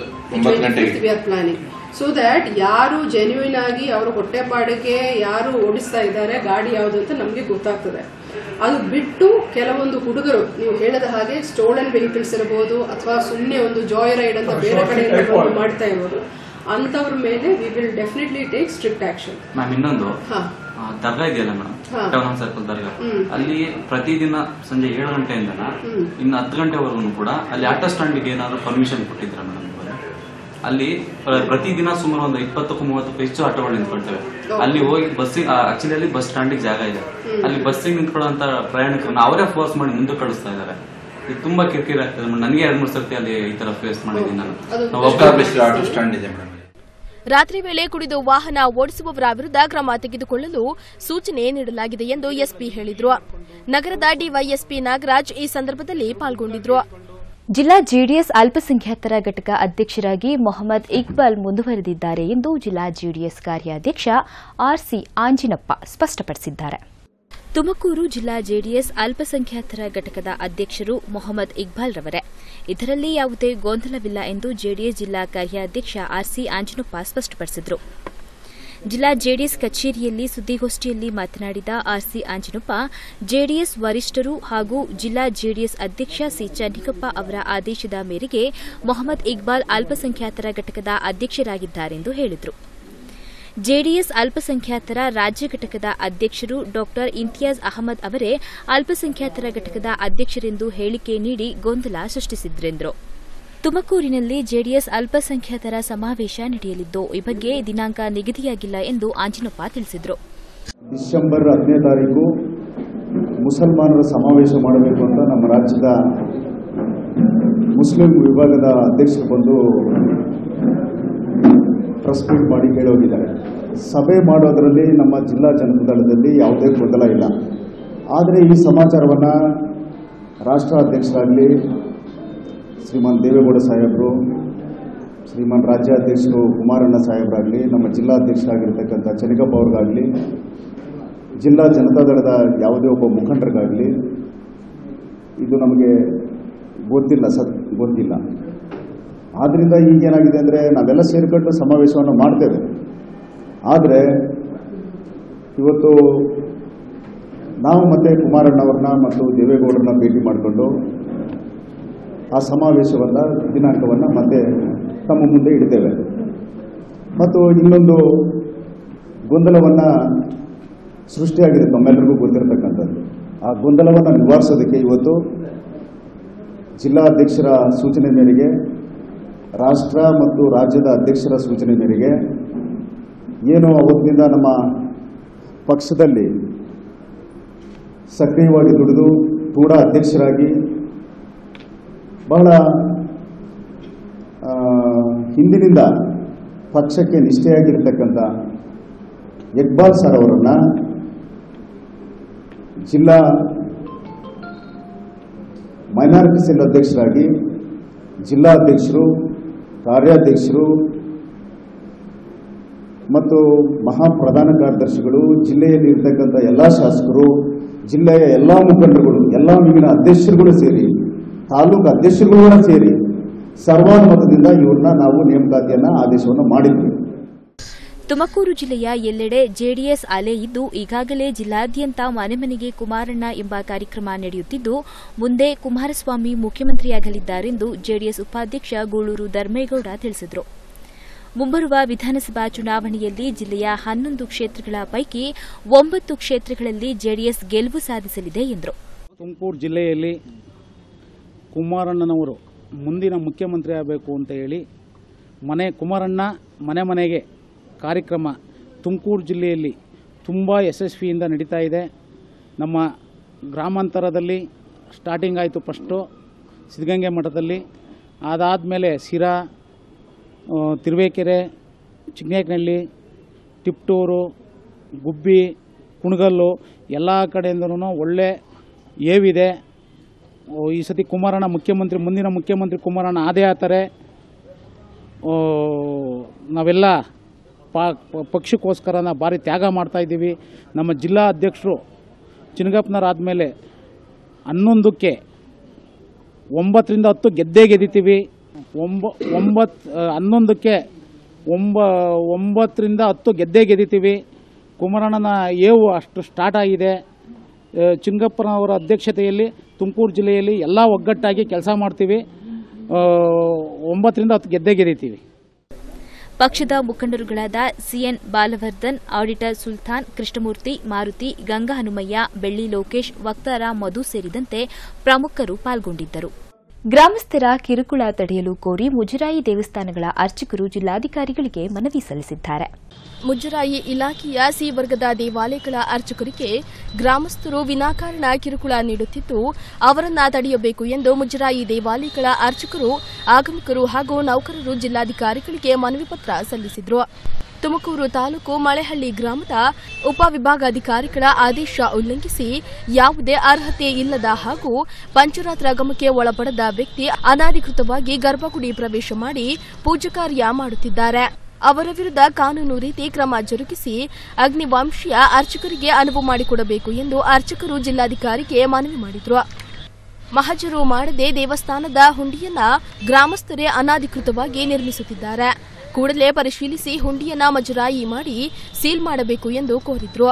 we are planning so that ಯಾರು ಜೆನ್ಯೂನ್ ಆಗಿ ಅವರು ಹೊಟ್ಟೆಪಾಡಿಗೆ ಯಾರು ಓಡಿಸ್ತಾ ಇದ್ದಾರೆ ಗಾಡಿ ಯಾವುದು ಅಂತ ನಮಗೆ ಗೊತ್ತಾಗ್ತದೆ. ಅದು ಬಿಟ್ಟು ಕೆಲವೊಂದು ಹುಡುಗರು ನೀವು ಹೇಳದ ಹಾಗೆ ಸ್ಟೋಲನ್ ವೆಹಿಕಲ್ಸ್ ಇರಬಹುದು ಅಥವಾ ಸುಮ್ಮನೆ ಒಂದು ಜಾಯ್ ರೈಡ್ ಅಂತ ಬೇರೆ ಕಡೆಯಿಂದ ಮಾಡ್ತಾ ಇರೋದು, ಅಂತವ್ರ ಮೇಲೆ we will definitely take strict action. Ma'am ಇನ್ನೊಂದು ದರ್ಗಾ ಇದೆಯಲ್ಲ ಮೇಡಮ್, ಟೌನ್ ಹಾಲ್ ಸರ್ಕಲ್ ದರ್ಗಾ, ಅಲ್ಲಿ ಪ್ರತಿದಿನ ಸಂಜೆ 7 ಗಂಟೆಯಿಂದ ಇನ್ನು 10 ಗಂಟೆವರೆಗೂ ಕೂಡ ಅಲ್ಲಿ ಆಟೋ ಸ್ಟ್ಯಾಂಡ್ಗೆ ಏನಾದ್ರು ಪರ್ಮಿಷನ್ ಕೊಟ್ಟಿದ್ರ ಮೇಡಮ್? ಅಲ್ಲಿ ಪ್ರತಿದಿನ ಸುಮಾರು ಒಂದು 20-30 ಹೆಚ್ಚು ಆಟೋಗಳು ನಿಂತ್ಕೊಳ್ತೇವೆ. ಅಲ್ಲಿ ಹೋಗಿ ಬಸ್ಸಿಗೆ ಆಕ್ಚುಲಿ ಅಲ್ಲಿ ಬಸ್ ಸ್ಟ್ಯಾಂಡಿಗೆ ಜಾಗ ಇದೆ, ಅಲ್ಲಿ ಬಸ್ಸಿಗೆ ನಿಂತ್ಕೊಳ್ಳುವಂತ ಪ್ರಯಾಣಿಕರನ್ನ ಅವರೇ ಫೋರ್ಸ್ ಮಾಡಿ ಮುಂದೆ ಕಳಿಸ್ತಾ ಇದ್ದಾರೆ. ಇದು ತುಂಬಾ ಕಿರಿಕಿರಿ ಆಗ್ತದೆ. ನನಗೆ 2-3 ಸರ್ತಿ ಅಲ್ಲಿ ಈ ತರ ಫೇಸ್ ಮಾಡಿದ್ದೀನಿ ನಾನು. ಆಟೋ ಸ್ಟ್ಯಾಂಡ್ ಇದೆ ಮೇಡಮ್. ರಾತ್ರಿ ವೇಳೆ ಕುಡಿದು ವಾಹನ ಓಡಿಸುವವರ ವಿರುದ್ಧ ಕ್ರಮ ತೆಗೆದುಕೊಳ್ಳಲು ಸೂಚನೆ ನೀಡಲಾಗಿದೆ ಎಂದು ಎಸ್ಪಿ ಹೇಳಿದರು. ನಗರದ ಡಿವೈಎಸ್ಪಿ ನಾಗರಾಜ್ ಈ ಸಂದರ್ಭದಲ್ಲಿ ಪಾಲ್ಗೊಂಡಿದ್ದರು. ಜಿಲ್ಲಾ ಜೆಡಿಎಸ್ ಅಲ್ಪಸಂಖ್ಯಾತರ ಘಟಕ ಅಧ್ಯಕ್ಷರಾಗಿ ಮೊಹಮ್ಮದ್ ಇಕ್ಬಾಲ್ ಮುಂದುವರೆದಿದ್ದಾರೆ ಎಂದು ಜಿಲ್ಲಾ ಜೆಡಿಎಸ್ ಕಾರ್ಯಾಧ್ಯಕ್ಷ ಆರ್ಸಿ ಆಂಜಿನಪ್ಪ ಸ್ಪಷ್ಟಪಡಿಸಿದ್ದಾರೆ. ತುಮಕೂರು ಜಿಲ್ಲಾ ಜೆಡಿಎಸ್ ಅಲ್ಪಸಂಖ್ಯಾತರ ಘಟಕದ ಅಧ್ಯಕ್ಷರು ಮೊಹಮ್ಮದ್ ಇಕ್ಬಾಲ್ ರವರೇ. ಇದರಲ್ಲಿ ಯಾವುದೇ ಗೊಂದಲವಿಲ್ಲ ಎಂದು ಜೆಡಿಎಸ್ ಜಿಲ್ಲಾ ಕಾರ್ಯಾಧ್ಯಕ್ಷ ಆರ್ಸಿ ಆಂಜಿನಪ್ಪ ಸ್ಪಷ್ಟಪಡಿಸಿದರು. ಜಿಲ್ಲಾ ಜೆಡಿಎಸ್ ಕಚೇರಿಯಲ್ಲಿ ಸುದ್ದಿಗೋಷ್ಠಿಯಲ್ಲಿ ಮಾತನಾಡಿದ ಆರ್ಸಿ ಆಂಜಿನಪ್ಪ, ಜೆಡಿಎಸ್ ವರಿಷ್ಠರು ಹಾಗೂ ಜಿಲ್ಲಾ ಜೆಡಿಎಸ್ ಅಧ್ಯಕ್ಷ ಸಿ ಚನ್ನಿಕಪ್ಪ ಅವರ ಆದೇಶದ ಮೇರೆಗೆ ಮೊಹಮ್ಮದ್ ಇಕ್ಬಾಲ್ ಅಲ್ಪಸಂಖ್ಯಾತರ ಘಟಕದ ಅಧ್ಯಕ್ಷರಾಗಿದ್ದಾರೆಂದು ಹೇಳಿದರು. ಜೆಡಿಎಸ್ ಅಲ್ಪಸಂಖ್ಯಾತರ ರಾಜ್ಯ ಘಟಕದ ಅಧ್ಯಕ್ಷರು ಡಾ ಇಂತಿಯಾಜ್ ಅಹಮದ್ ಅವರೇ ಅಲ್ಪಸಂಖ್ಯಾತರ ಘಟಕದ ಅಧ್ಯಕ್ಷರೆಂದು ಹೇಳಿಕೆ ನೀಡಿ ಗೊಂದಲ ಸೃಷ್ಟಿಸಿದ್ದರೆಂದರು. ತುಮಕೂರಿನಲ್ಲಿ ಜೆಡಿಎಸ್ ಅಲ್ಪಸಂಖ್ಯಾತರ ಸಮಾವೇಶ ನಡೆಯಲಿದ್ದು ಈ ಬಗ್ಗೆ ದಿನಾಂಕ ನಿಗದಿಯಾಗಿಲ್ಲ ಎಂದು ಆಂಜಿನಪ್ಪ ತಿಳಿಸಿದರು. ಡಿಸೆಂಬರ್ 10ನೇ ತಾರೀಕು ಮುಸಲ್ಮಾನರ ಸಮಾವೇಶ ಮಾಡಬೇಕು ಅಂತ ನಮ್ಮ ರಾಜ್ಯದ ಮುಸ್ಲಿಂ ವಿಭಾಗದ ಅಧ್ಯಕ್ಷರು ಬಂದು ಪ್ರೆಸ್ ಮೀಟ್ ಮಾಡಿ ಕೇಳೋಗಿದ್ದಾರೆ. ಸಭೆ ಮಾಡೋದರಲ್ಲಿ ನಮ್ಮ ಜಿಲ್ಲಾ ಜನತಾದಳದಲ್ಲಿ ಯಾವುದೇ ಗೊಂದಲ ಇಲ್ಲ. ಆದರೆ ಈ ಸಮಾಚಾರವನ್ನು ರಾಷ್ಟ್ರ ಅಧ್ಯಕ್ಷರಾಗಲಿ ಶ್ರೀಮಾನ್ ದೇವೇಗೌಡ ಸಾಹೇಬರು, ಶ್ರೀಮಾನ್ ರಾಜ್ಯಾಧ್ಯಕ್ಷರು ಕುಮಾರಣ್ಣ ಸಾಹೇಬರಾಗಲಿ, ನಮ್ಮ ಜಿಲ್ಲಾಧ್ಯಕ್ಷರಾಗಿರ್ತಕ್ಕಂಥ ಚನ್ನಿಕಪ್ಪ ಅವ್ರಿಗಾಗಲಿ, ಜಿಲ್ಲಾ ಜನತಾದಳದ ಯಾವುದೇ ಒಬ್ಬ ಮುಖಂಡರಿಗಾಗಲಿ ಇದು ನಮಗೆ ಗೊತ್ತಿಲ್ಲ. ಆದ್ದರಿಂದ ಈಗೇನಾಗಿದೆ ಅಂದರೆ ನಾವೆಲ್ಲ ಸೇರಿಕೊಂಡು ಸಮಾವೇಶವನ್ನು ಮಾಡ್ತೇವೆ. ಆದರೆ ಇವತ್ತು ನಾವು ಮತ್ತೆ ಕುಮಾರಣ್ಣವ್ರನ್ನ ಮತ್ತು ದೇವೇಗೌಡರನ್ನ ಭೇಟಿ ಮಾಡಿಕೊಂಡು ಆ ಸಮಾವೇಶವನ್ನು ದಿನಾಂಕವನ್ನು ಮತ್ತೆ ತಮ್ಮ ಮುಂದೆ ಇಡ್ತೇವೆ. ಮತ್ತು ಇನ್ನೊಂದು ಗೊಂದಲವನ್ನು ಸೃಷ್ಟಿಯಾಗಿದೆ ತಮ್ಮೆಲ್ಲರಿಗೂ ಗೊತ್ತಿರತಕ್ಕಂಥದ್ದು. ಆ ಗೊಂದಲವನ್ನು ನಿವಾರಿಸೋದಕ್ಕೆ ಇವತ್ತು ಜಿಲ್ಲಾಧ್ಯಕ್ಷರ ಸೂಚನೆ ಮೇರೆಗೆ, ರಾಷ್ಟ್ರ ಮತ್ತು ರಾಜ್ಯದ ಅಧ್ಯಕ್ಷರ ಸೂಚನೆ ಮೇರೆಗೆ ಏನು ಅವತ್ತಿನಿಂದ ನಮ್ಮ ಪಕ್ಷದಲ್ಲಿ ಸಕ್ರಿಯವಾಗಿ ದುಡಿದು ಕೂಡ ಅಧ್ಯಕ್ಷರಾಗಿ ಬಹಳ ಹಿಂದಿನಿಂದ ಪಕ್ಷಕ್ಕೆ ನಿಷ್ಠೆಯಾಗಿರ್ತಕ್ಕಂಥ ಇಕ್ಬಾಲ್ ಸರ್ ಅವರನ್ನು ಜಿಲ್ಲಾ ಮೈನಾರಿಟಿ ಸೆಲ್ ಅಧ್ಯಕ್ಷರಾಗಿ ಜಿಲ್ಲಾಧ್ಯಕ್ಷರು, ಕಾರ್ಯಾಧ್ಯಕ್ಷರು ಮತ್ತು ಮಹಾಪ್ರಧಾನ ಕಾರ್ಯದರ್ಶಿಗಳು, ಜಿಲ್ಲೆಯಲ್ಲಿ ಇರತಕ್ಕಂಥ ಎಲ್ಲ ಶಾಸಕರು, ಜಿಲ್ಲೆಯ ಎಲ್ಲ ಮುಖಂಡರುಗಳು, ಎಲ್ಲ ವಿವಿಧ ಅಧ್ಯಕ್ಷರುಗಳು ಸೇರಿ, ತಾಲೂಕು ಅಧ್ಯಕ್ಷರುಗಳು ಕೂಡ ಸೇರಿ ಸರ್ವಾನುಮತದಿಂದ ಇವ್ರನ್ನ ನಾವು ನೇಮಕಾತಿಯನ್ನ ಆದೇಶವನ್ನು ಮಾಡಿದ್ವಿ. ತುಮಕೂರು ಜಿಲ್ಲೆಯ ಎಲ್ಲೆಡೆ ಜೆಡಿಎಸ್ ಅಲೆ ಇದ್ದು ಈಗಾಗಲೇ ಜಿಲ್ಲಾದ್ಯಂತ ಮನೆ ಮನೆಗೆ ಕುಮಾರಣ್ಣ ಎಂಬ ಕಾರ್ಯಕ್ರಮ ನಡೆಯುತ್ತಿದ್ದು ಮುಂದೆ ಕುಮಾರಸ್ವಾಮಿ ಮುಖ್ಯಮಂತ್ರಿಯಾಗಲಿದ್ದಾರೆಂದು ಜೆಡಿಎಸ್ ಉಪಾಧ್ಯಕ್ಷ ಗೂಳೂರು ಧರ್ಮೇಗೌಡ ತಿಳಿಸಿದರು. ಮುಂಬರುವ ವಿಧಾನಸಭಾ ಚುನಾವಣೆಯಲ್ಲಿ ಜಿಲ್ಲೆಯ 11 ಕ್ಷೇತ್ರಗಳ ಪೈಕಿ 9 ಕ್ಷೇತ್ರಗಳಲ್ಲಿ ಜೆಡಿಎಸ್ ಗೆಲುವು ಸಾಧಿಸಲಿದೆ ಎಂದರು. ತುಮಕೂರು ಜಿಲ್ಲೆಯಲ್ಲಿ ಕುಮಾರಣ್ಣನವರು ಮುಂದಿನ ಮುಖ್ಯಮಂತ್ರಿ ಆಗಬೇಕು ಅಂತ ಹೇಳಿ ಕುಮಾರಣ್ಣ ಮನೆ ಮನೆಗೆ ಕಾರ್ಯಕ್ರಮ ತುಮಕೂರು ಜಿಲ್ಲೆಯಲ್ಲಿ ತುಂಬ ಯಶಸ್ವಿಯಿಂದ ನಡೀತಾ ಇದೆ. ನಮ್ಮ ಗ್ರಾಮಾಂತರದಲ್ಲಿ ಸ್ಟಾರ್ಟಿಂಗ್ ಆಯಿತು ಫಸ್ಟು ಸಿದ್ಧಗಂಗೆ ಮಠದಲ್ಲಿ, ಅದಾದಮೇಲೆ ಸಿರಾ, ತಿರುವೇಕೆರೆ, ಚಿಕ್ಕನೇಕನಹಳ್ಳಿ, ತಿಪ್ಟೂರು, ಗುಬ್ಬಿ, ಕುಣಗಲ್ಲು ಎಲ್ಲ ಕಡೆಯಿಂದನೂ ಒಳ್ಳೆ ಏವಿದೆ. ಈ ಸತಿ ಕುಮಾರಣ್ಣ ಮುಂದಿನ ಮುಖ್ಯಮಂತ್ರಿ ಕುಮಾರಣ್ಣ ಆದೇ ಆಗ್ತಾರೆ. ನಾವೆಲ್ಲ ಪಕ್ಷಕ್ಕೋಸ್ಕರ ಭಾರಿ ತ್ಯಾಗ ಮಾಡ್ತಾಯಿದ್ದೀವಿ. ನಮ್ಮ ಜಿಲ್ಲಾ ಅಧ್ಯಕ್ಷರು ಚಿನ್ನಗಪ್ಪನವರಾದಮೇಲೆ 11ಕ್ಕೆ 9ರಿಂದ 10 ಗೆದ್ದೇ ಗೆದ್ದಿತೀವಿ. 11ಕ್ಕೆ 9ರಿಂದ 10 ಗೆದ್ದೇ ಗೆದ್ದಿತೀವಿ. ಕುಮಾರಣ್ಣನ ಏವು ಅಷ್ಟು ಸ್ಟಾರ್ಟ್ ಆಗಿದೆ. ಚಿನ್ನಗಪ್ಪನವರ ಅಧ್ಯಕ್ಷತೆಯಲ್ಲಿ ತುಮಕೂರು ಜಿಲ್ಲೆಯಲ್ಲಿ ಎಲ್ಲ ಒಗ್ಗಟ್ಟಾಗಿ ಕೆಲಸ ಮಾಡ್ತೀವಿ. 9ರಿಂದ 10 ಗೆದ್ದೇ ಗೆದ್ದಿತೀವಿ. ಪಕ್ಷದ ಮುಖಂಡರುಗಳಾದ ಸಿಎನ್ ಬಾಲವರ್ಧನ್, ಆಡಿಟರ್ ಸುಲ್ತಾನ್, ಕೃಷ್ಣಮೂರ್ತಿ, ಮಾರುತಿ, ಗಂಗಾ ಹನುಮಯ್ಯ, ಬೆಳ್ಳಿ ಲೋಕೇಶ್, ವಕ್ತಾರ ಮಧು ಸೇರಿದಂತೆ ಪ್ರಮುಖರು ಪಾಲ್ಗೊಂಡಿದ್ದರು. ಗ್ರಾಮಸ್ಥರ ಕಿರುಕುಳ ತಡೆಯಲು ಕೋರಿ ಮುಜರಾಯಿ ದೇವಸ್ಥಾನಗಳ ಅರ್ಚಕರು ಜಿಲ್ಲಾಧಿಕಾರಿಗಳಿಗೆ ಮನವಿ ಸಲ್ಲಿಸಿದ್ದಾರೆ. ಮುಜರಾಯಿ ಇಲಾಖೆಯ ಸಿ ವರ್ಗದ ದೇವಾಲಯಗಳ ಅರ್ಚಕರಿಗೆ ಗ್ರಾಮಸ್ಥರು ವಿನಾಕಾರಣ ಕಿರುಕುಳ ನೀಡುತ್ತಿದ್ದು ಅವರನ್ನ ತಡೆಯಬೇಕು ಎಂದು ಮುಜರಾಯಿ ದೇವಾಲಯಗಳ ಅರ್ಚಕರು, ಆಗಮಿಕರು ಹಾಗೂ ನೌಕರರು ಜಿಲ್ಲಾಧಿಕಾರಿಗಳಿಗೆ ಮನವಿ ಪತ್ರ ಸಲ್ಲಿಸಿದರು. ತುಮಕೂರು ತಾಲೂಕು ಮಳೆಹಳ್ಳಿ ಗ್ರಾಮದ ಉಪವಿಭಾಗಾಧಿಕಾರಿಗಳ ಆದೇಶ ಉಲ್ಲಂಘಿಸಿ ಯಾವುದೇ ಅರ್ಹತೆ ಇಲ್ಲದ ಹಾಗೂ ಪಂಚರಾತ್ರ ಗಮಕ್ಕೆ ಒಳಪಡದ ವ್ಯಕ್ತಿ ಅನಧಿಕೃತವಾಗಿ ಗರ್ಭಗುಡಿ ಪ್ರವೇಶ ಮಾಡಿ ಪೂಜಾ ಕಾರ್ಯ ಮಾಡುತ್ತಿದ್ದಾರೆ. ಅವರ ವಿರುದ್ಧ ಕಾನೂನು ರೀತಿ ಕ್ರಮ ಜರುಗಿಸಿ ಅಗ್ನಿವಾಂಶೀಯ ಅರ್ಚಕರಿಗೆ ಅನುವು ಮಾಡಿಕೊಡಬೇಕು ಎಂದು ಅರ್ಚಕರು ಜಿಲ್ಲಾಧಿಕಾರಿಗೆ ಮನವಿ ಮಾಡಿದರು. ಮಹಜರು ಮಾಡದೆ ದೇವಸ್ಥಾನದ ಹುಂಡಿಯನ್ನ ಗ್ರಾಮಸ್ಥರೇ ಅನಧಿಕೃತವಾಗಿ ನಿರ್ಮಿಸುತ್ತಿದ್ದಾರೆ. ಕೂಡಲೇ ಪರಿಶೀಲಿಸಿ ಹುಂಡಿಯನ್ನ ಮಜರಾಯಿ ಮಾಡಿ ಸೀಲ್ ಮಾಡಬೇಕು ಎಂದು ಕೋರಿದ್ರು.